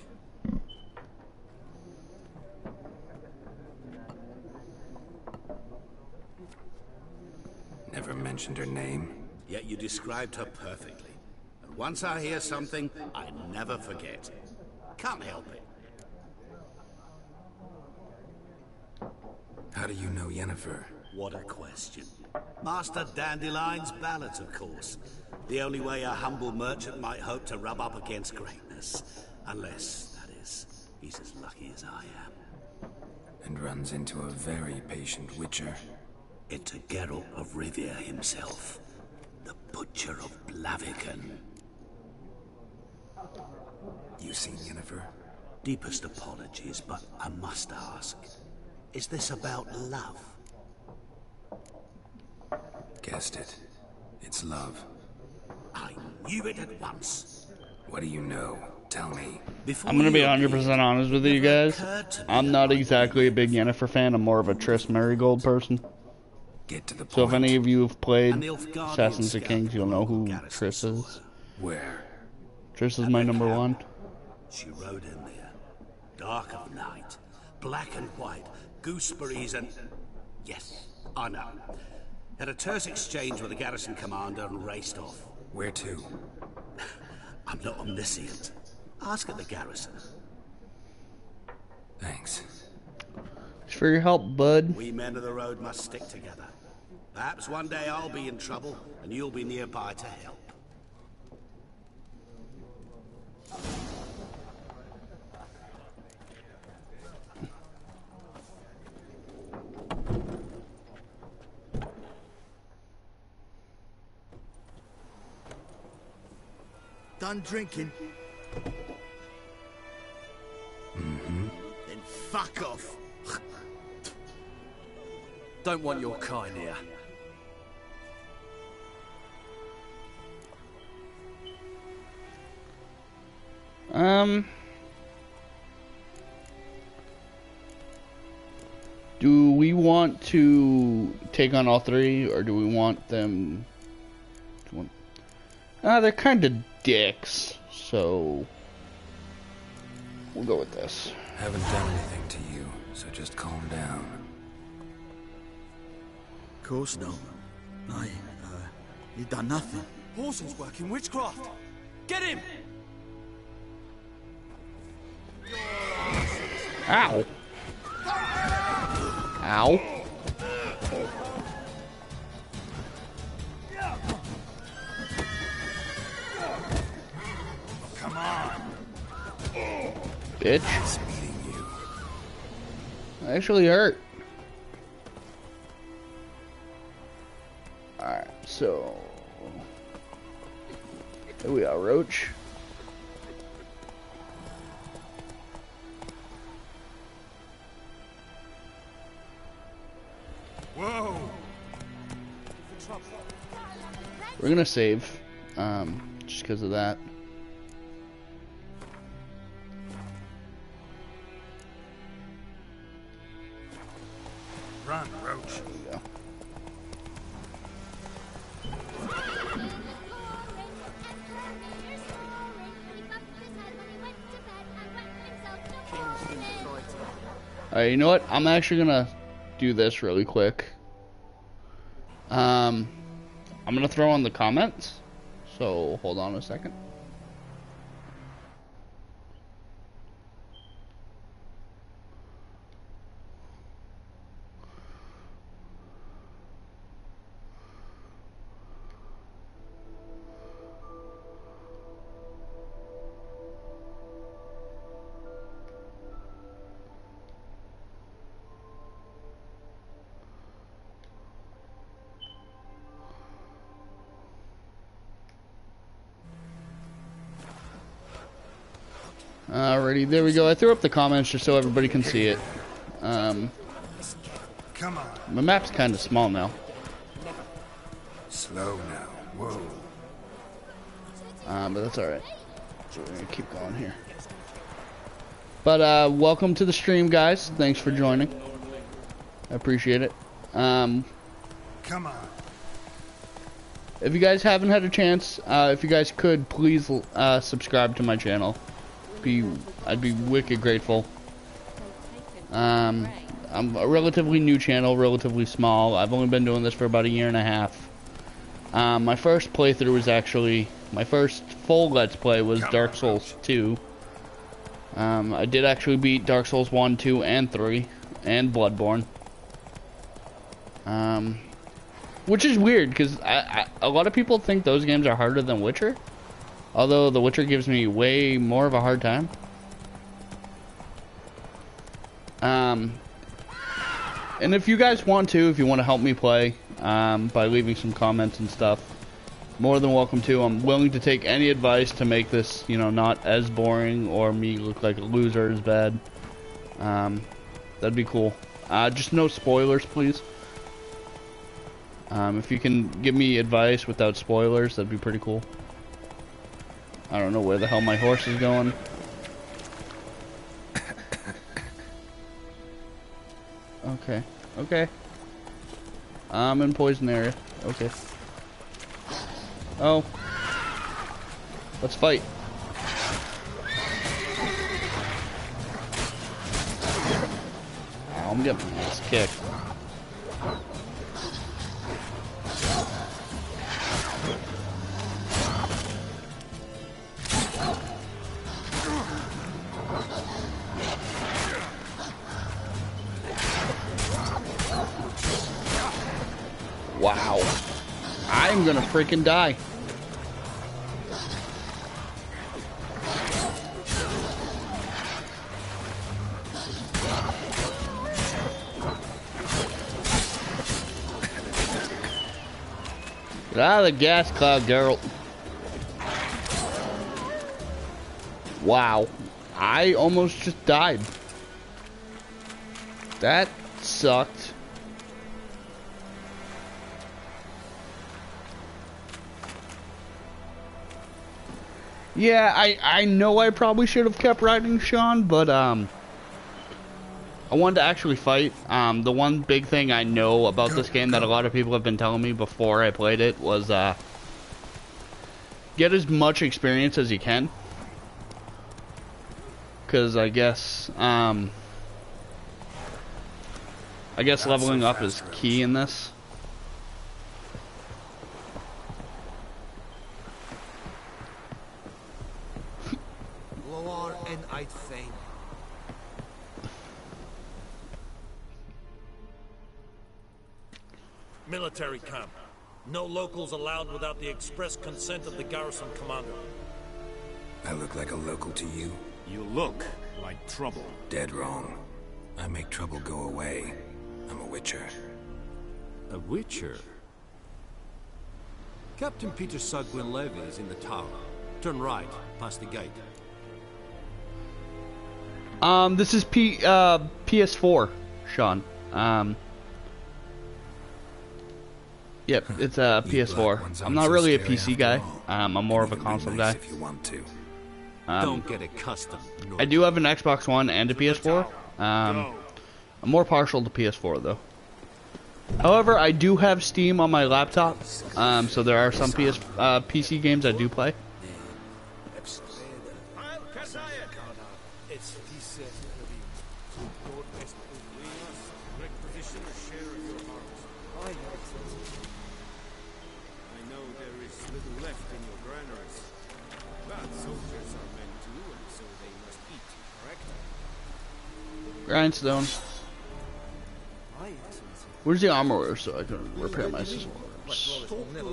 Never mentioned her name. Yet you described her perfectly. And once I hear something, I never forget. Can't help it. How do you know Yennefer? What a question. Master Dandelion's ballads, of course. The only way a humble merchant might hope to rub up against greatness. Unless, that is, he's as lucky as I am. And runs into a very patient witcher. It's a Geralt of Rivia himself. The Butcher of Blaviken. You seen Yennefer? Deepest apologies, but I must ask. Is this about love? Guessed it. It's love. I knew it at once. What do you know? Tell me. I'm gonna be 100% honest with you guys. I'm not exactly a big Yennefer fan. I'm more of a Triss Merigold person. Get to the point. So if any of you have played Assassins of Kings, you'll know who Triss is. Where? Triss is my number one. She rode in there. Dark of night. Black and white. Gooseberries and... Yes, I know. Had a terse exchange with the garrison commander and raced off. Where to? I'm not omniscient. Ask at the garrison. Thanks. Thanks for your help, bud. We men of the road must stick together. Perhaps one day I'll be in trouble, and you'll be nearby to help. Done drinking? Mm-hmm. Then fuck off. Don't want your kind here. Do we want to take on all three, or do we want them to... they're kind of dicks, so we'll go with this. Haven't done anything to you, so just calm down. Of course not. I, You done nothing. Horsel's working witchcraft. Get him! Ow. Ow. Come on. Bitch. That actually hurt. Alright, so here we are, Roach. Whoa. We're gonna save, just because of that. Run, Roach. There we go. Alright, you know what? I'm actually gonna do this really quick. I'm gonna throw on the comments, so hold on a second. Alrighty, there we go. I threw up the comments just so everybody can see it. Come on. My map's kind of small now. Slow now. Whoa. But that's alright. So we're gonna keep going here. But welcome to the stream, guys. Thanks for joining. I appreciate it. Come on. If you guys haven't had a chance, if you guys could please subscribe to my channel. I'd be wicked grateful. I'm a relatively new channel, relatively small. I've only been doing this for about a year and a half. My first playthrough was actually, my first full Let's Play was Dark Souls 2. I did actually beat Dark Souls 1, 2, and 3, and Bloodborne. Which is weird, because a lot of people think those games are harder than Witcher. Although The Witcher gives me way more of a hard time. And if you guys want to, if you want to help me play, by leaving some comments and stuff, more than welcome to. I'm willing to take any advice to make this, you know, not as boring or me look like a loser as bad. That'd be cool. Just no spoilers, please. If you can give me advice without spoilers, that'd be pretty cool. I don't know where the hell my horse is going. Okay, okay. I'm in poison area. Okay. Oh. Let's fight. Oh, I'm getting my ass kicked. Wow. I'm gonna freaking die. Get out of the gas cloud, Geralt. Wow. I almost just died. That sucked. Yeah, I know I probably should have kept riding Sean, but I wanted to actually fight. The one big thing I know about this game that a lot of people have been telling me before I played it was get as much experience as you can. Because I guess leveling up is key in this. Loar and I'd fain. Military camp. No locals allowed without the express consent of the garrison commander. I look like a local to you? You look like trouble. Dead wrong. I make trouble go away. I'm a witcher. A witcher? Captain Peter Sagwin Levy is in the tower. Turn right, past the gate. This is PS4, Sean. Yep, it's a PS4. I'm not really a PC guy. I'm more of a console guy. If you want to. Don't get accustomed. I do have an Xbox One and a PS4. I'm more partial to PS4 though. However, I do have Steam on my laptop, so there are some PC games I do play. Grindstone. Where's the armorer so I can repair my swords?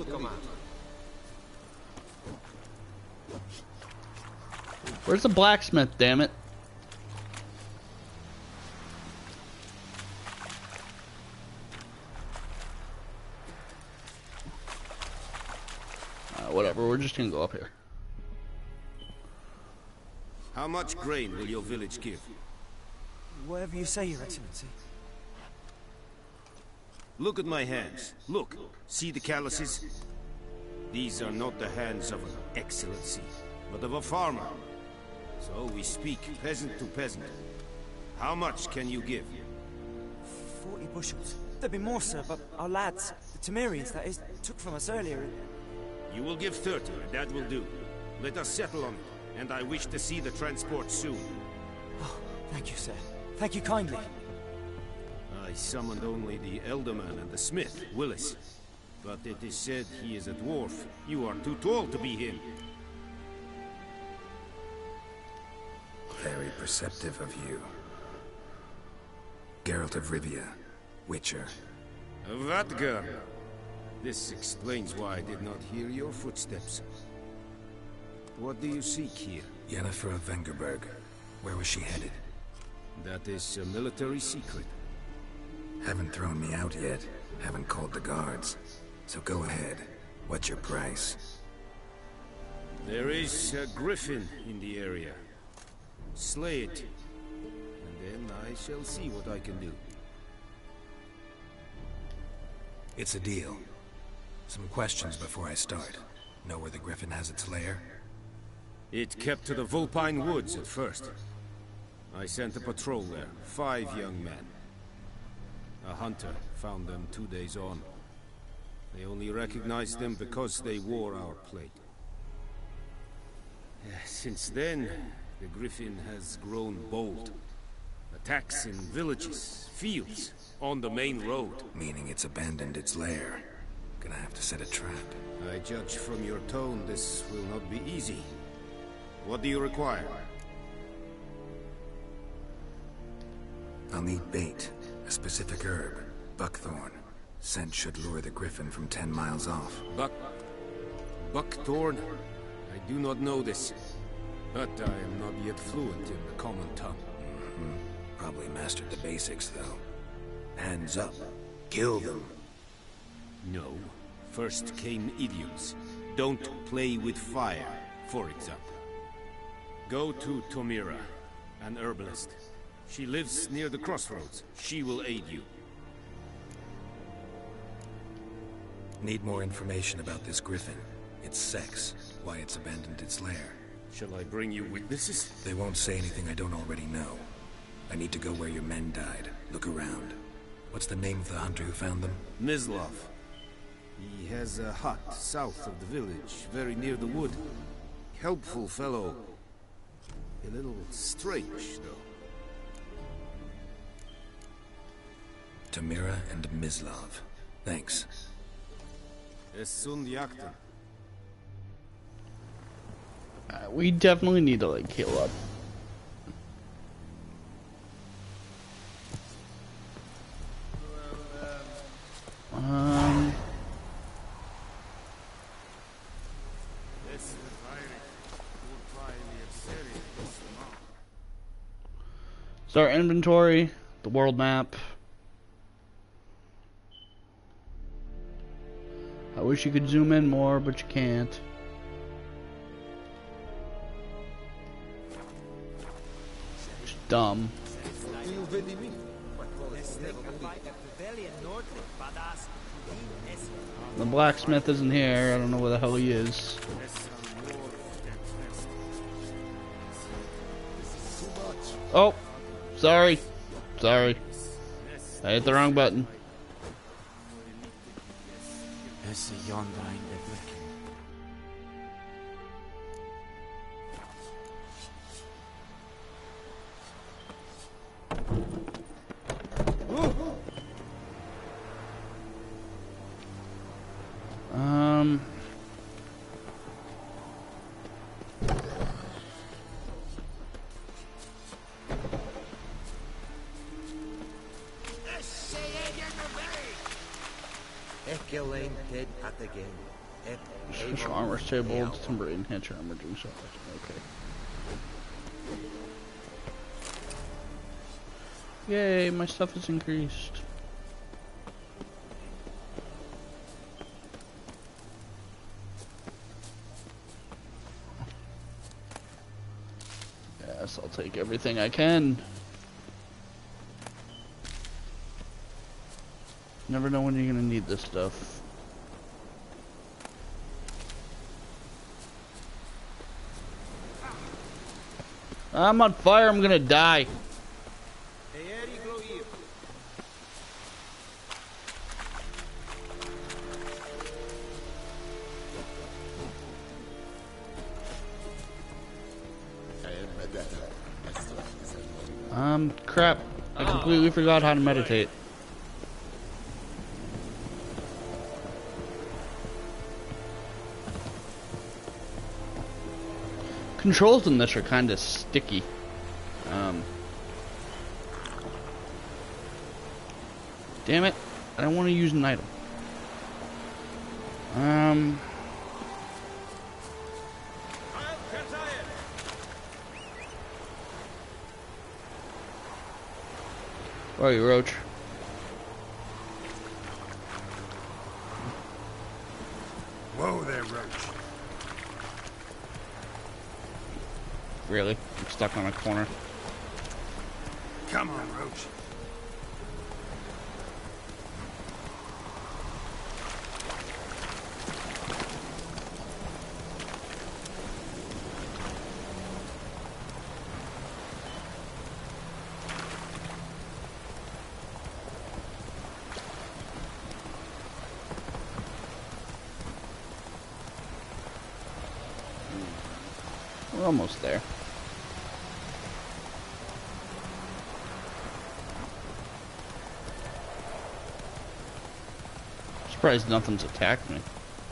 Where's the blacksmith, damn it? Whatever, we're just gonna go up here. How much grain will your village give? Whatever you say, Your Excellency. Look at my hands. Look. See the calluses? These are not the hands of an excellency, but of a farmer. So we speak peasant to peasant. How much can you give? 40 bushels. There'd be more, sir, but our lads, the Temerians, that is, took from us earlier. You will give 30, and that will do. Let us settle on it, and I wish to see the transport soon. Oh, thank you, sir. Thank you kindly. I summoned only the Elderman and the smith, Willis. But it is said he is a dwarf. You are too tall to be him. Very perceptive of you. Geralt of Rivia, Witcher. Vatgar. This explains why I did not hear your footsteps. What do you seek here? Yennefer of Vengerberg. Where was she headed? That is a military secret. Haven't thrown me out yet. Haven't called the guards. So go ahead. What's your price? There is a griffin in the area. Slay it. And then I shall see what I can do. It's a deal. Some questions before I start. Know where the griffin has its lair? It kept to the Vulpine Woods at first. I sent a patrol there, 5 young men. A hunter found them 2 days on. They only recognized them because they wore our plate. Since then, the griffin has grown bold. Attacks in villages, fields, on the main road. Meaning it's abandoned its lair. Gonna have to set a trap. I judge from your tone this will not be easy. What do you require? I'll need bait. A specific herb. Buckthorn. Scent should lure the griffin from 10 miles off. Buckthorn? I do not know this. But I am not yet fluent in the common tongue. Probably mastered the basics, though. Hands up. Kill them. No. First came idioms. Don't play with fire, for example. Go to Tomira, an herbalist. She lives near the crossroads. She will aid you. Need more information about this griffin. Its sex, why it's abandoned its lair. Shall I bring you witnesses? They won't say anything I don't already know. I need to go where your men died. Look around. What's the name of the hunter who found them? Mislav. He has a hut south of the village, very near the wood. Helpful fellow. A little strange, though. Tomira and Mislav. Thanks. Es sunt jagten. We definitely need to like heal up. So our inventory, the world map. I wish you could zoom in more, but you can't. It's dumb. The blacksmith isn't here. I don't know where the hell he is. Oh, sorry. Sorry. I hit the wrong button. Special armor stable, timber enhance your armor doing so. Okay. Yay, my stuff is increased. Yes, I'll take everything I can. Never know when you're gonna need this stuff. I'm on fire, I'm gonna die. Crap. I completely forgot how to meditate. Controls in this are kind of sticky. Damn it. I don't want to use an item. Where are you, Roach? Whoa there, Roach. Really? I'm stuck on a corner. Come on, Roach. We're almost there. Surprised nothing's attacked me.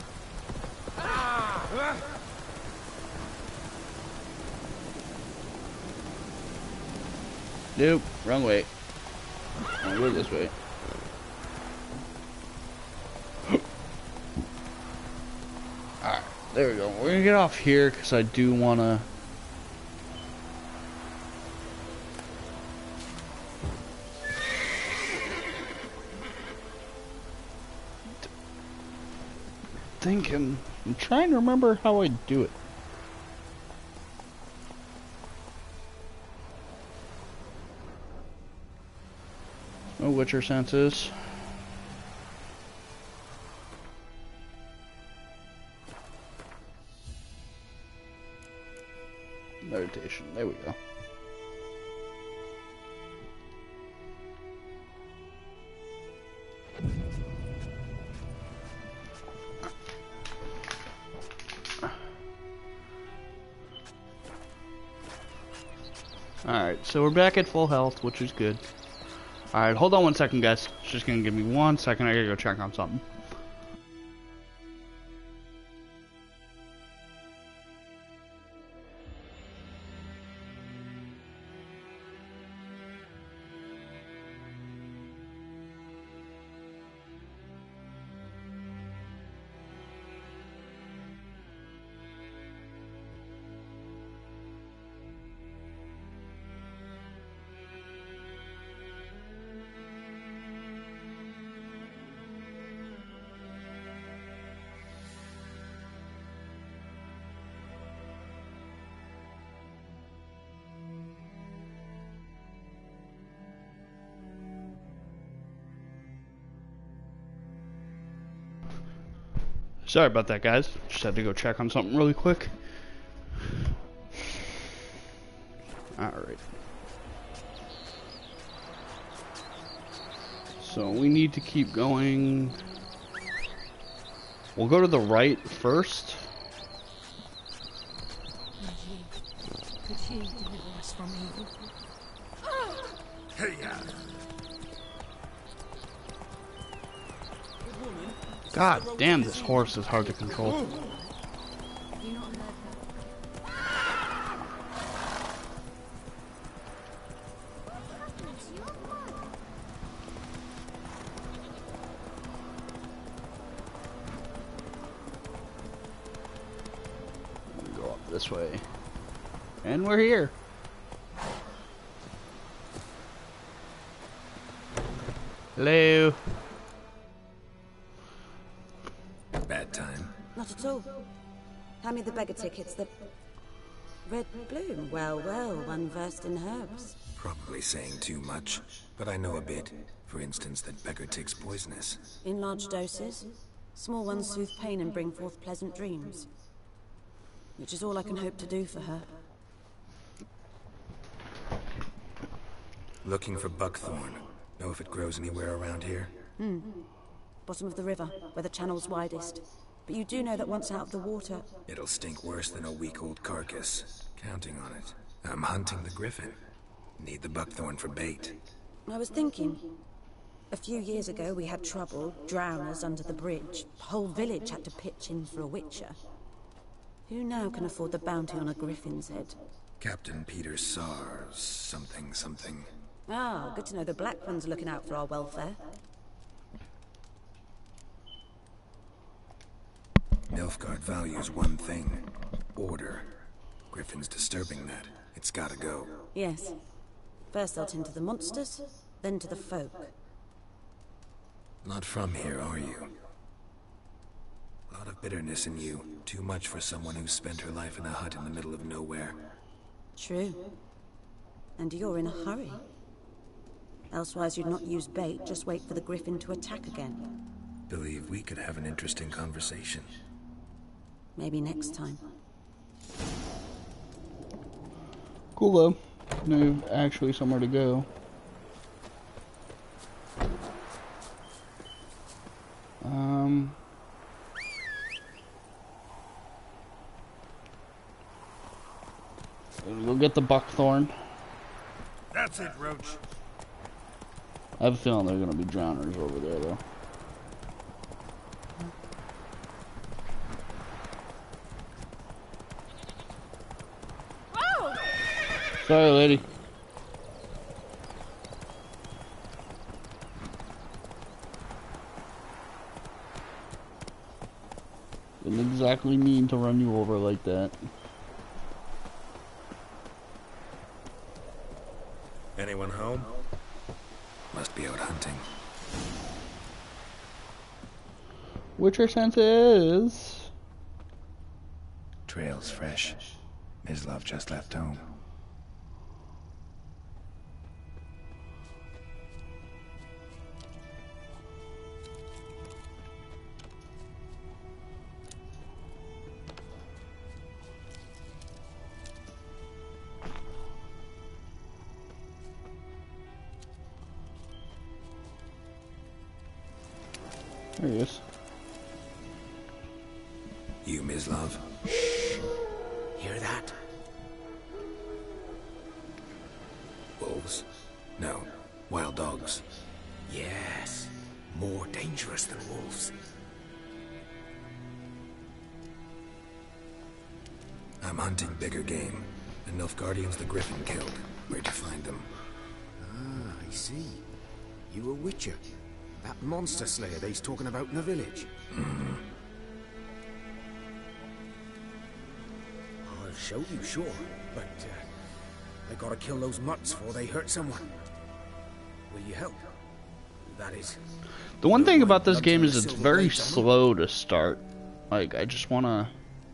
Nope, wrong way. I'll go this way. Alright, there we go. We're gonna get off here because I do wanna. I'm trying to remember how I do it. No Witcher senses. Meditation. There we go. Alright, so we're back at full health, which is good. Alright, hold on 1 second, guys. It's just gonna give me 1 second. I gotta go check on something. Sorry about that, guys. Just had to go check on something really quick. Alright. So we need to keep going. We'll go to the right first. Could he deliver us from evil? Hey, God damn, this horse is hard to control. Go up this way. And we're here. Hello. Bad time. Not at all. Hand me the beggar tickets. The red bloom. Well, well, one versed in herbs. Probably saying too much, but I know a bit. For instance, that beggar tick's poisonous. In large doses. Small ones soothe pain and bring forth pleasant dreams. Which is all I can hope to do for her. Looking for buckthorn. Know if it grows anywhere around here? Bottom of the river, where the channel's widest. But you do know that once out of the water... It'll stink worse than a week-old carcass. Counting on it. I'm hunting the griffin. Need the buckthorn for bait. I was thinking... A few years ago we had trouble, drowners under the bridge. The whole village had to pitch in for a witcher. Who now can afford the bounty on a griffin's head? Captain Peter Sars, something. Ah, good to know the Black One's looking out for our welfare. Nilfgaard values one thing. Order. Griffin's disturbing that. It's gotta go. Yes. First they'll tend to the monsters, then to the folk. Not from here, are you? A lot of bitterness in you. Too much for someone who spent her life in a hut in the middle of nowhere. True. And you're in a hurry. Elsewise you'd not use bait, just wait for the griffin to attack again. Believe we could have an interesting conversation. Maybe next time. Cool though. No, actually somewhere to go. We'll get the buckthorn. That's it, Roach. I have a feeling there are going to be drowners over there, though. Whoa! Sorry, lady. Didn't exactly mean to run you over like that. Anyone home? Must be out hunting. Witcher sense is... Trail's fresh. Mislav just left home. There he is. You, Mislav? Hear that? Wolves? No. Wild dogs. Yes. More dangerous than wolves. I'm hunting bigger game. The Nilfgaardians the Griffin killed. Where'd you find them? Ah, I see. You a witcher. That monster slayer they's talking about in the village. I'll show you, sure. But, I gotta kill those mutts before they hurt someone. Will you help? That is... The one thing about this game is it's very slow to start. Like, I just wanna...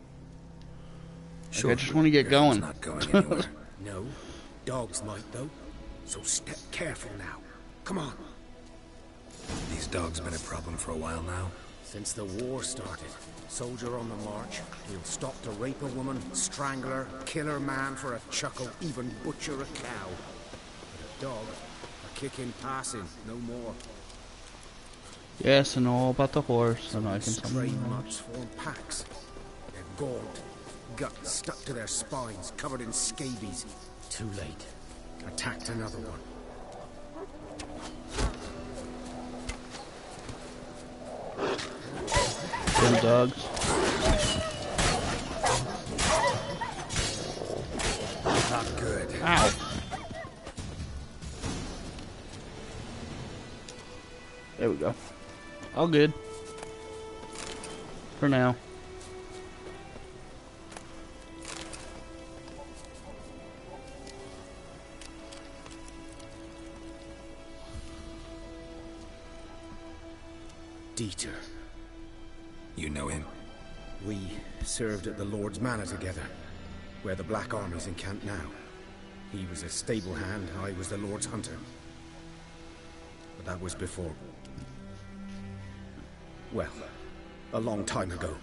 Sure, I just want to get going. Not going anywhere. No, dogs might though. So step careful now. Come on. These dogs been a problem for a while now. Since the war started, soldier on the march, he'll stop to rape a woman, strangle her, kill her man for a chuckle, even butcher a cow. But a dog, a kick in passing, no more. Yes, I know about the horse, and I can tell Stray you that. mutts form packs. They're gaunt, guts stuck to their spines, covered in scabies. Too late. Attacked another one. Them dogs. Not good. Ow. There we go. All good. For now. Dieter. You know him? We served at the Lord's Manor together, where the Black Army's encamped now. He was a stable hand, I was the Lord's hunter. But that was before... well, a long time ago.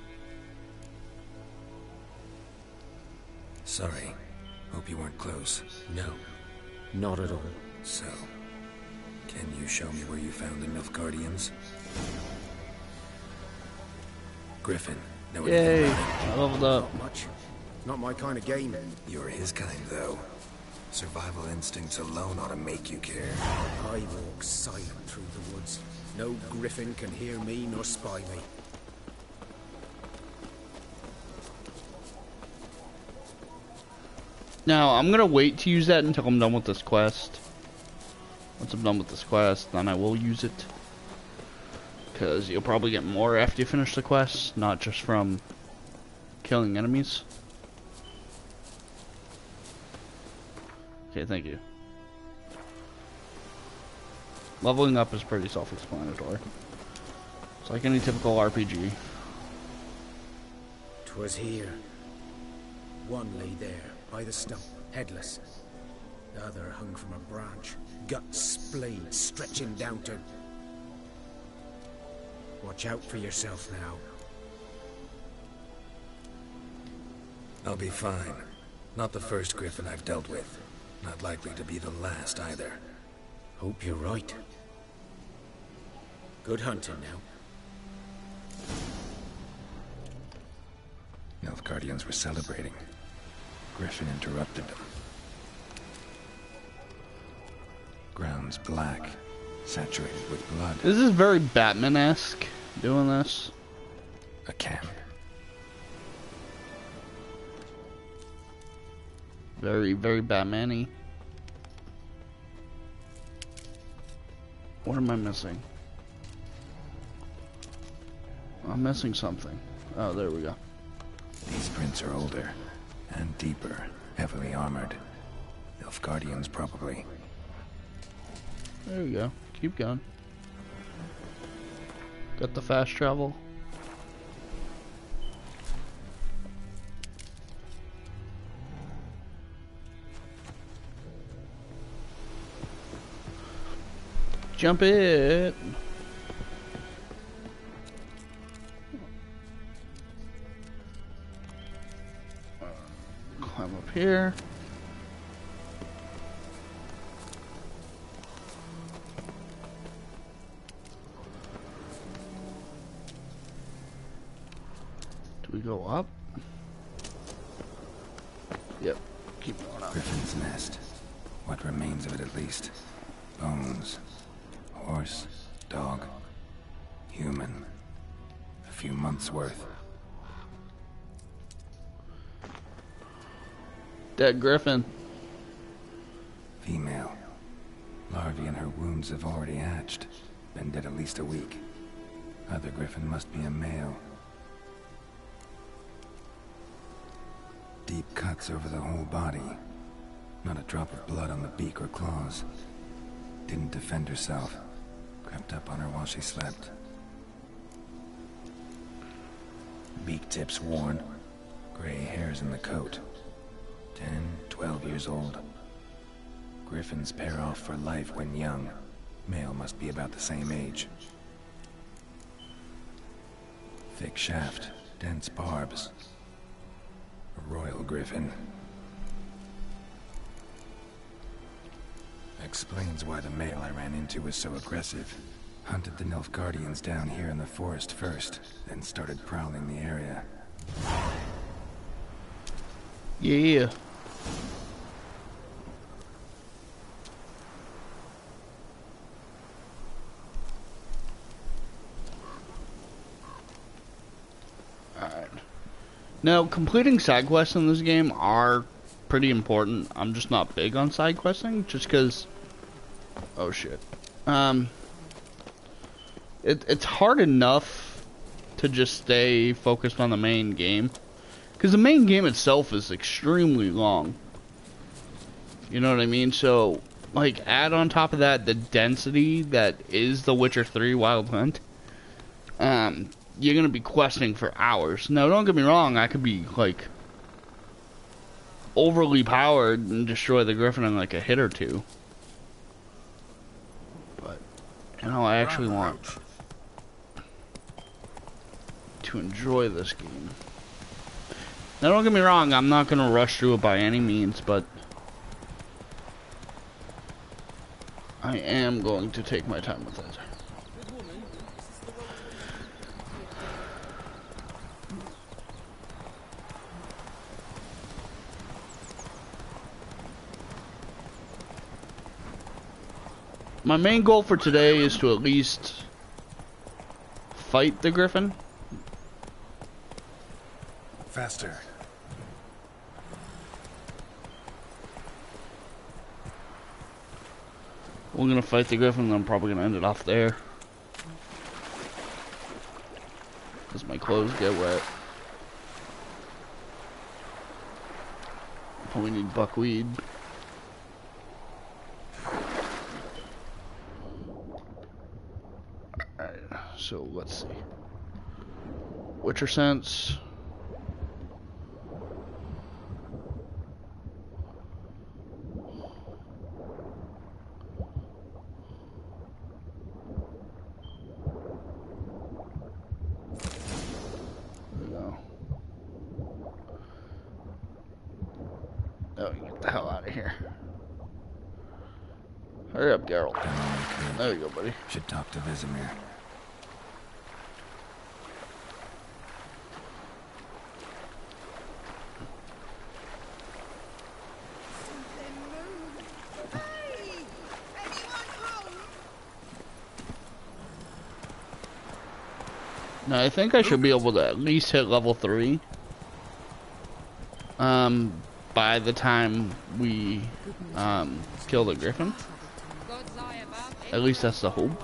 Sorry. Hope you weren't close. No, not at all. So, can you show me where you found the Nilfgaardians? Griffin, know Yay! anything about it? I leveled up. Not much. Not my kind of game. You're his kind, though. Survival instincts alone ought to make you care. I walk silent through the woods. No griffin can hear me nor spy me. Now, I'm gonna wait to use that until I'm done with this quest. Once I'm done with this quest, then I will use it. Because you'll probably get more after you finish the quest, not just from killing enemies. Okay, thank you. Leveling up is pretty self-explanatory. It's like any typical RPG. 'Twas here. One lay there, by the stump, headless. The other hung from a branch, guts splayed, stretching down to... Watch out for yourself now. I'll be fine. Not the first Griffin I've dealt with. Not likely to be the last, either. Hope you're right. Good hunting now. Nilfgaardians were celebrating. Griffin interrupted them. Ground's black, saturated with blood. This is very Batman-esque, doing this. A camp. Very, very Batman-y. What am I missing? I'm missing something. Oh, there we go. These prints are older and deeper, heavily armored. Nilfgaardians, probably. There we go. Keep going. Got the fast travel. Jump it. Climb up here. Do we go up? Yep. Keep going up. Griffin's nest. What remains of it, at least. Bones. Horse, dog, human. A few months' worth. Dead Griffin. Female. Larvae in her wounds have already hatched. Been dead at least a week. Other Griffin must be a male. Deep cuts over the whole body. Not a drop of blood on the beak or claws. Didn't defend herself. Crept up on her while she slept. Beak tips worn. Gray hairs in the coat. 10, 12 years old. Griffins pair off for life. life when young. Male must be about the same age. Thick shaft, dense barbs. A royal griffin. Explains why the male I ran into was so aggressive. Hunted the Nilfgaardians down here in the forest first, then started prowling the area. Yeah. Alright. Now, completing side quests in this game are pretty important. I'm just not big on side questing, just because... Oh shit. It's hard enough to just stay focused on the main game. Because the main game itself is extremely long. You know what I mean? So, like, add on top of that the density that is The Witcher 3 Wild Hunt. You're going to be questing for hours. Now, don't get me wrong, I could be, like, overly powered and destroy the Griffin in, like, a hit or two. But, you know, I actually want to enjoy this game. Now, don't get me wrong, I'm not going to rush through it by any means, but I am going to take my time with it. My main goal for today is to at least fight the Griffin. Faster. We're gonna fight the Griffin, and I'm probably gonna end it off there. As my clothes get wet. Probably need buckwheat. Alright, so let's see. Witcher sense. Hurry up, Geralt. There you go, buddy. Should talk to Vesemir. Now, I think I should be able to at least hit level 3. By the time we, kill the Griffin. At least that's the hope.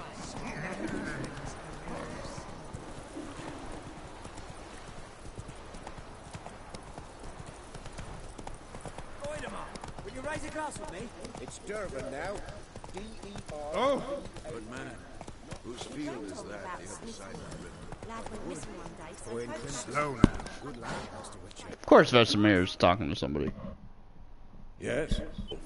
Will you raise a glass with me? It's Durban now. D-E-R. Oh! Good man. Whose field is that, the other side of the river? Slow now. Good lad, Mr. Witcher. Of course Vesemir is talking to somebody. Yes?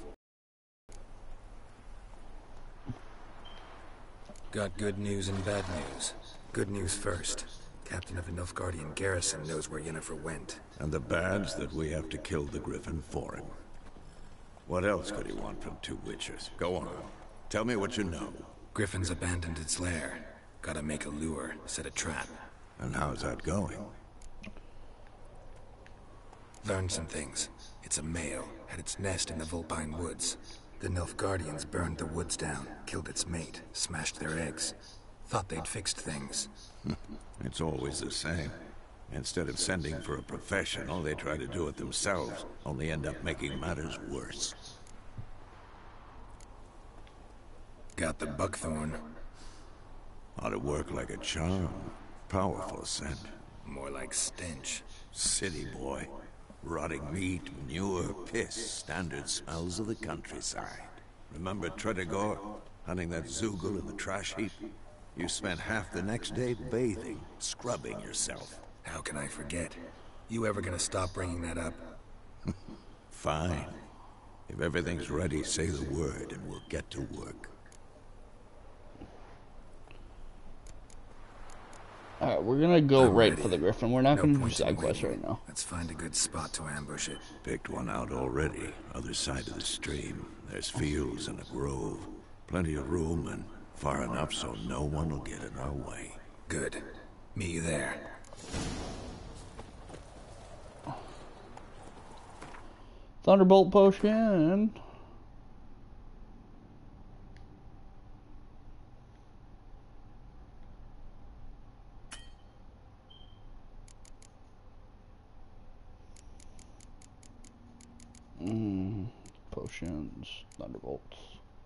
Got good news and bad news. Good news first. Captain of the Nilfgaardian garrison knows where Yennefer went. And the bad's that we have to kill the Griffin for him. What else could he want from two Witchers? Go on. Tell me what you know. Griffin's abandoned its lair. Gotta make a lure, set a trap. And how's that going? Learned some things. It's a male, had its nest in the Vulpine Woods. The Nilfgaardians burned the woods down, killed its mate, smashed their eggs. Thought they'd fixed things. It's always the same. Instead of sending for a professional, they try to do it themselves, only end up making matters worse. Got the buckthorn. Ought to work like a charm. Powerful scent. More like stench. City boy. Rotting meat, manure, piss, standard smells of the countryside. Remember Tretogor? Hunting that Zoogle in the trash heap? You spent half the next day bathing, scrubbing yourself. How can I forget? You ever gonna stop bringing that up? Fine. If everything's ready, say the word and we'll get to work. Alright, we're gonna go I'm right ready. for the Griffin. We're not No gonna do point in side quests waiting. right now. Let's find a good spot to ambush it. Picked one out already. Other side of the stream. There's fields and a grove. Plenty of room and far enough so no one will get in our way. Good. Meet you there. Thunderbolt potion. Potions, thunderbolts.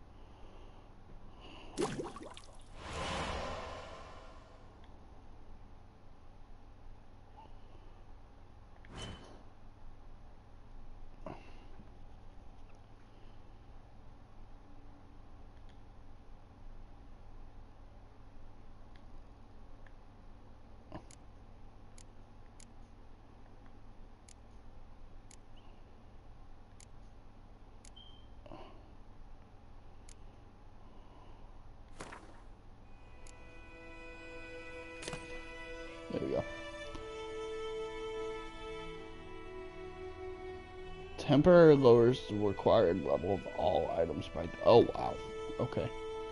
There we go. Temporary lowers the required level of all items by... Oh, wow. Okay.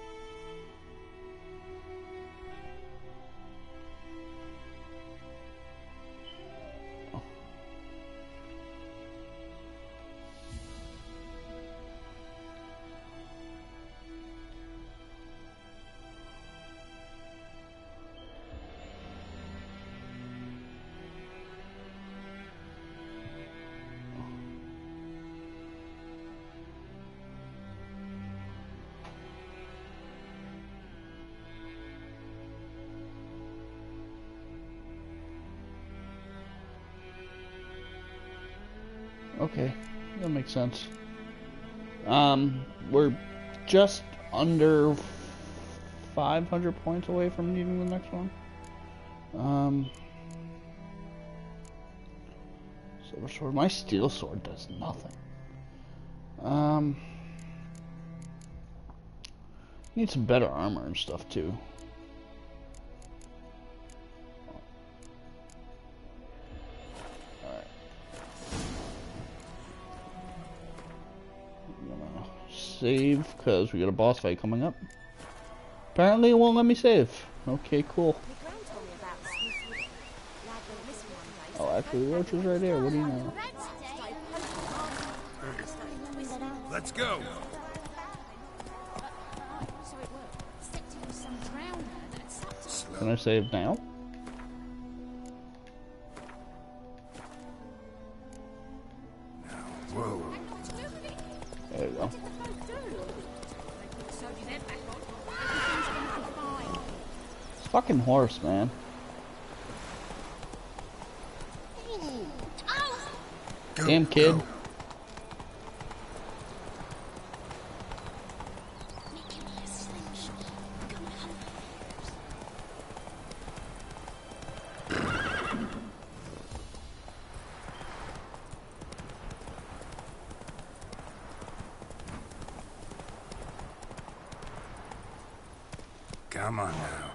Okay, that makes sense. We're just under 500 points away from needing the next one. Silver sword. My steel sword does nothing. Need some better armor and stuff too. Save because we got a boss fight coming up. Apparently it won't let me save. Okay, cool. Oh, actually, the roach is right there. What do you know? Let's go. Can I save now? Whoa. There you go. It's fucking horse, man. Damn kid. Come on now.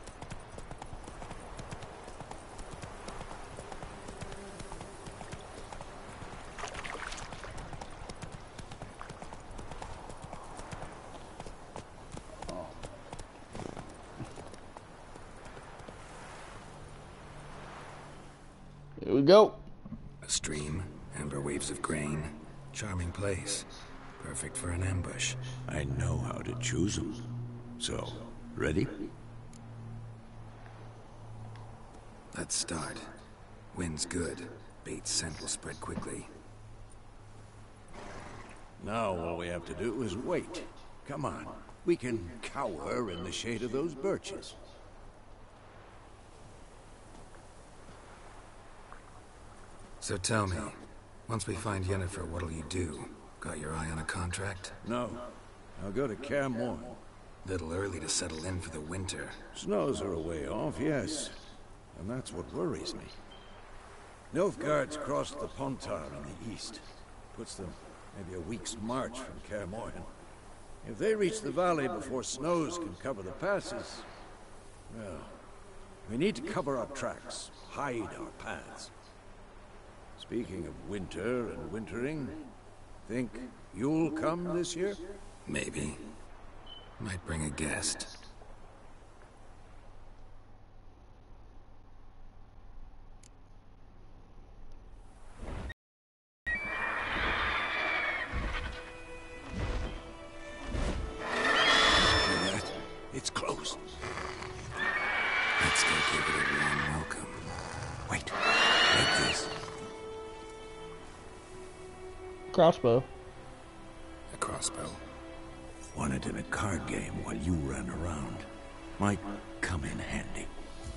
Here we go. A stream, amber waves of grain, charming place. Perfect for an ambush. I know how to choose them. So, ready? Let's start. Wind's good. Bait's scent will spread quickly. Now all we have to do is wait. Come on. We can cower in the shade of those birches. So tell me, once we find Yennefer, what'll you do? Got your eye on a contract? No. I'll go to Kaer Morhen. Little early to settle in for the winter. Snows are a way off, yes. And that's what worries me. Nilfgaard's crossed the Pontar in the east. Puts them maybe a week's march from Kaer Morhen. If they reach the valley before snows can cover the passes, well, We need to cover our tracks, hide our paths. Speaking of winter and wintering, think you'll come this year? Maybe. Might bring a guest. It's close. Let's go give it a warm welcome. Wait, like this. Crossbow. A crossbow. Won it in a card game while you ran around. Might come in handy.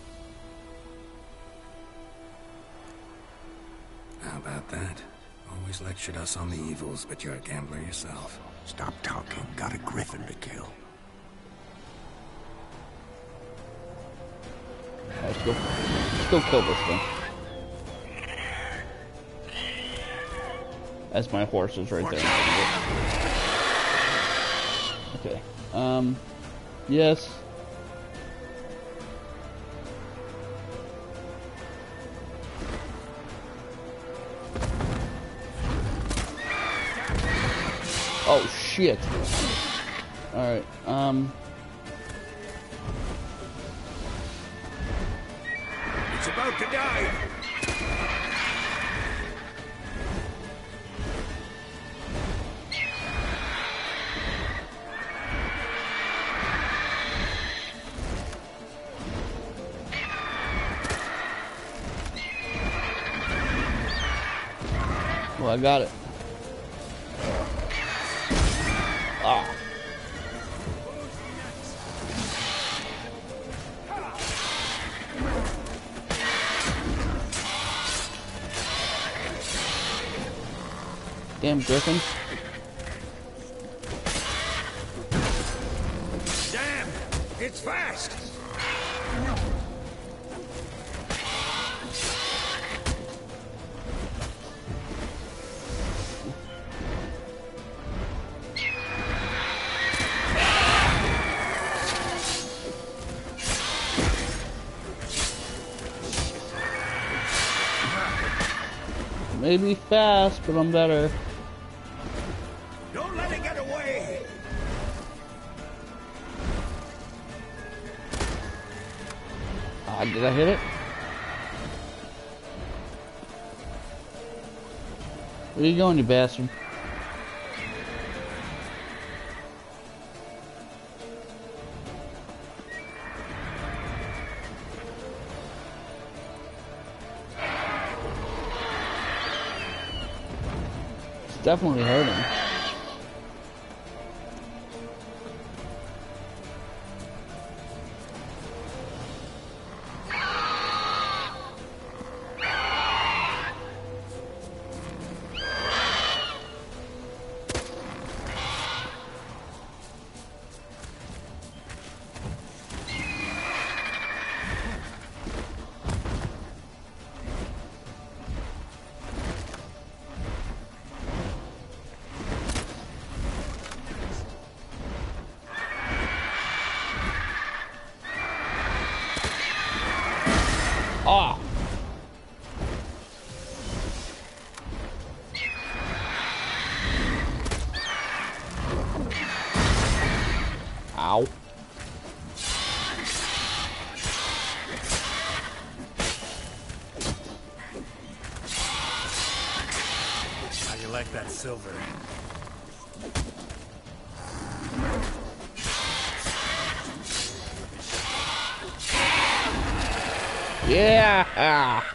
How about that? Always lectured us on the evils, but you're a gambler yourself. Stop talking. Got a griffin to kill. Let's go kill this thing. As my horse is right there. Okay. Yes. Oh shit. Alright, It's about to die! well, I got it. Ah. Damn griffin. Damn! It's fast! Maybe fast, but I'm better. Don't let it get away! Ah, did I hit it? Where you going, you bastard? It's definitely hurting. Ah! Ow. How you like that silver? Yeah!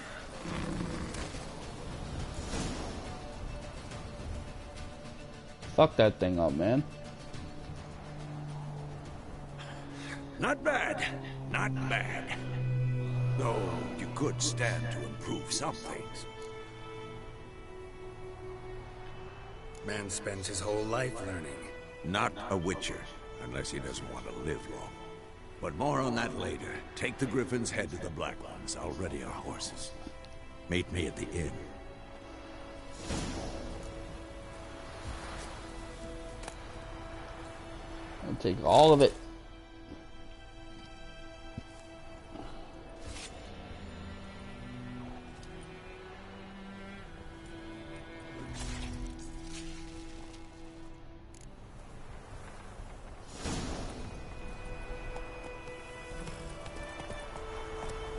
Fuck that thing up, man. Not bad. Not bad. Though you could stand to improve some things. Man spends his whole life learning. Not a witcher, unless he doesn't want to live long. But more on that later. Take the Griffin's head to the Black Ones. I'll ready our horses. Meet me at the inn. I'll take all of it.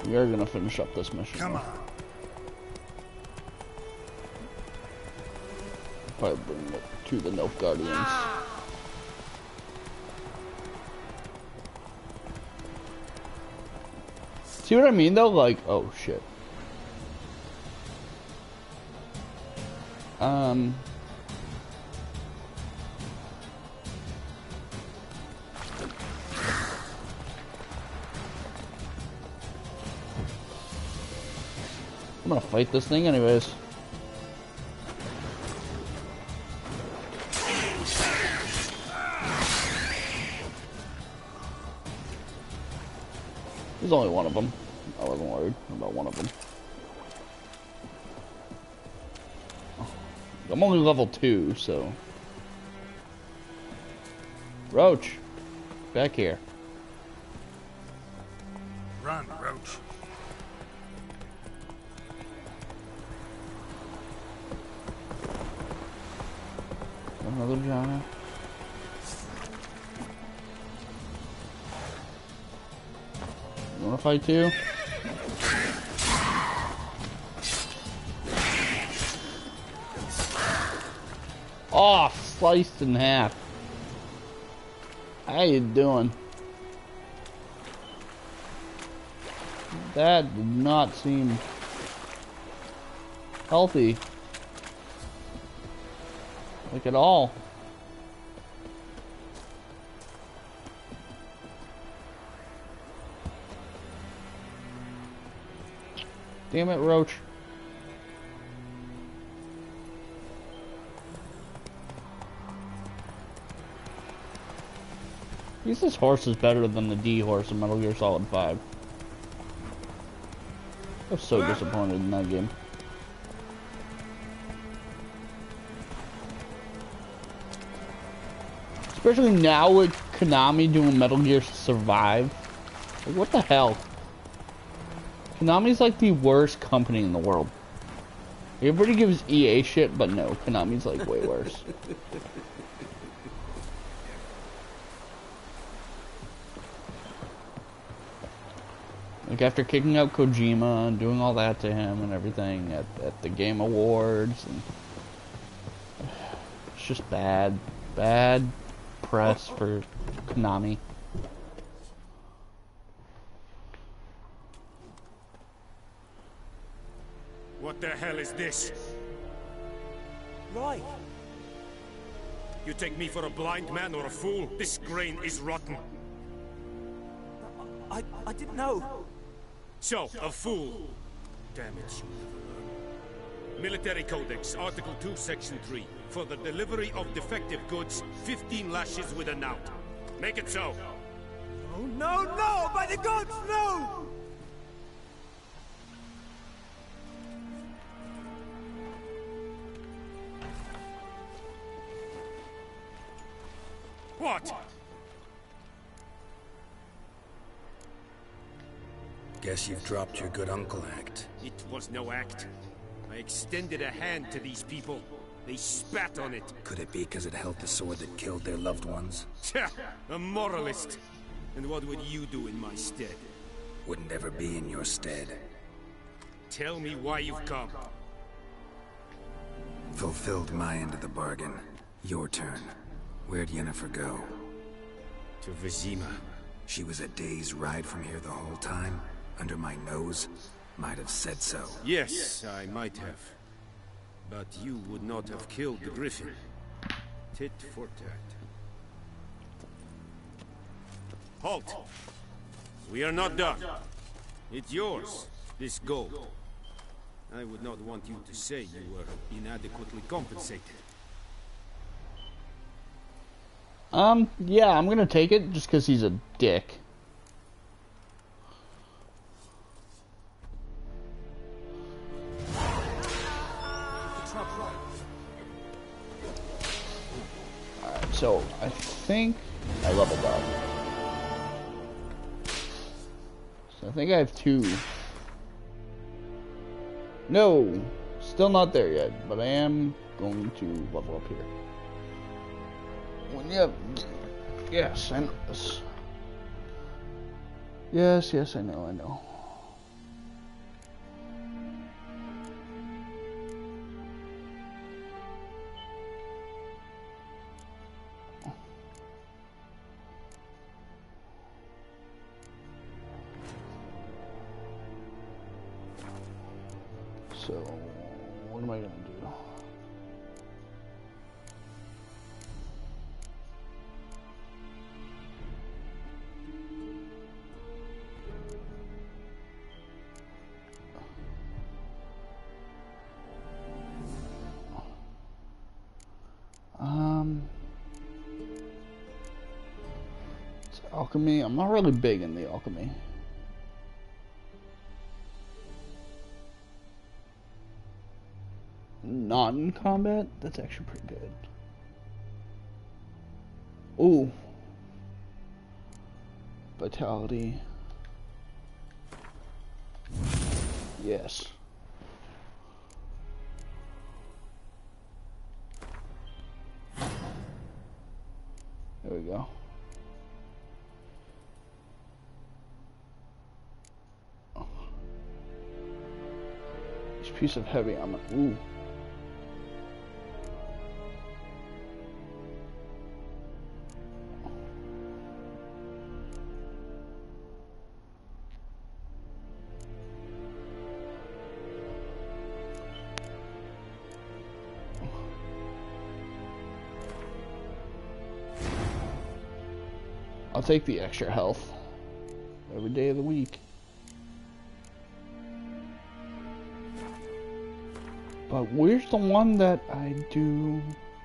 We are gonna finish up this mission. Come on. Probably bring it to the Nilfgaardians. See what I mean though? Like, oh shit. I'm gonna fight this thing anyways. There's only one of them. I wasn't worried about one of them. I'm only level 2, so... Roach! Back here. Run, Roach. Another giant. You wanna fight too? Oh, sliced in half. How you doing? That did not seem healthy. Like at all. Damn it, Roach. At least this horse is better than the D horse in Metal Gear Solid 5. I was so disappointed in that game. Especially now with Konami doing Metal Gear Survive. Like, what the hell? Konami's like the worst company in the world. Everybody gives EA shit, but no, Konami's like way worse. Like after kicking out Kojima and doing all that to him and everything at the Game Awards, and it's just bad press for Konami. What the hell is this? Right. You take me for a blind man or a fool? This grain is rotten. I didn't know. So, a fool. Damn it, you never learn. Military Codex, Article 2, Section 3. For the delivery of defective goods, 15 lashes with a knout. Make it so. Oh, no, no! By the gods, no! What? Guess you've dropped your good uncle act. It was no act. I extended a hand to these people. They spat on it. Could it be because it held the sword that killed their loved ones? Tja, a moralist. And what would you do in my stead? Wouldn't ever be in your stead. Tell me why you've come. Fulfilled my end of the bargain. Your turn. Where'd Yennefer go? To Vizima. She was a day's ride from here the whole time? Under my nose? Might have said so. Yes, I might have. But you would not have killed the Griffin. Tit for tat. Halt! We are not done. It's yours, this gold. I would not want you to say you were inadequately compensated. Yeah, I'm gonna take it just because he's a dick. Alright, so I think I leveled up. So I think I have 2. No, still not there yet, but I am going to level up here. Yep. Yes, I know this. Yes, I know. So, what am I gonna do? It's alchemy. I'm not really big in the alchemy. Not in combat? That's actually pretty good. Ooh. Vitality. Yes. There we go. This piece of heavy armor. Ooh. I'll take the extra health every day of the week. But where's the one that I do?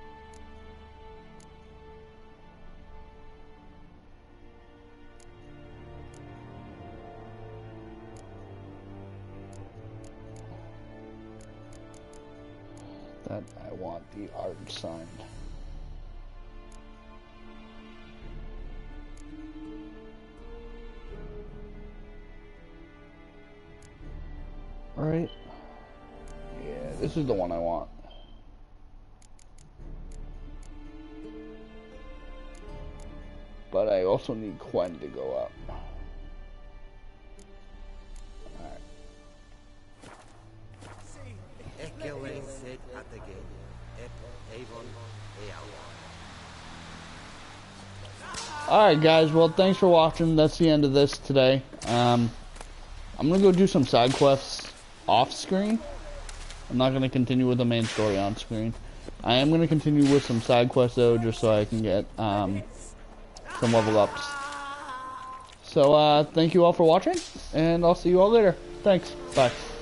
That I want the art signed. Right? Yeah, this is the one I want. But I also need Quen to go up. Alright guys, well thanks for watching. That's the end of this today. I'm gonna go do some side quests off screen. I'm not gonna continue with the main story on screen. I am gonna continue with some side quests though, just so I can get some level ups. So thank you all for watching, and I'll see you all later. Thanks. Bye.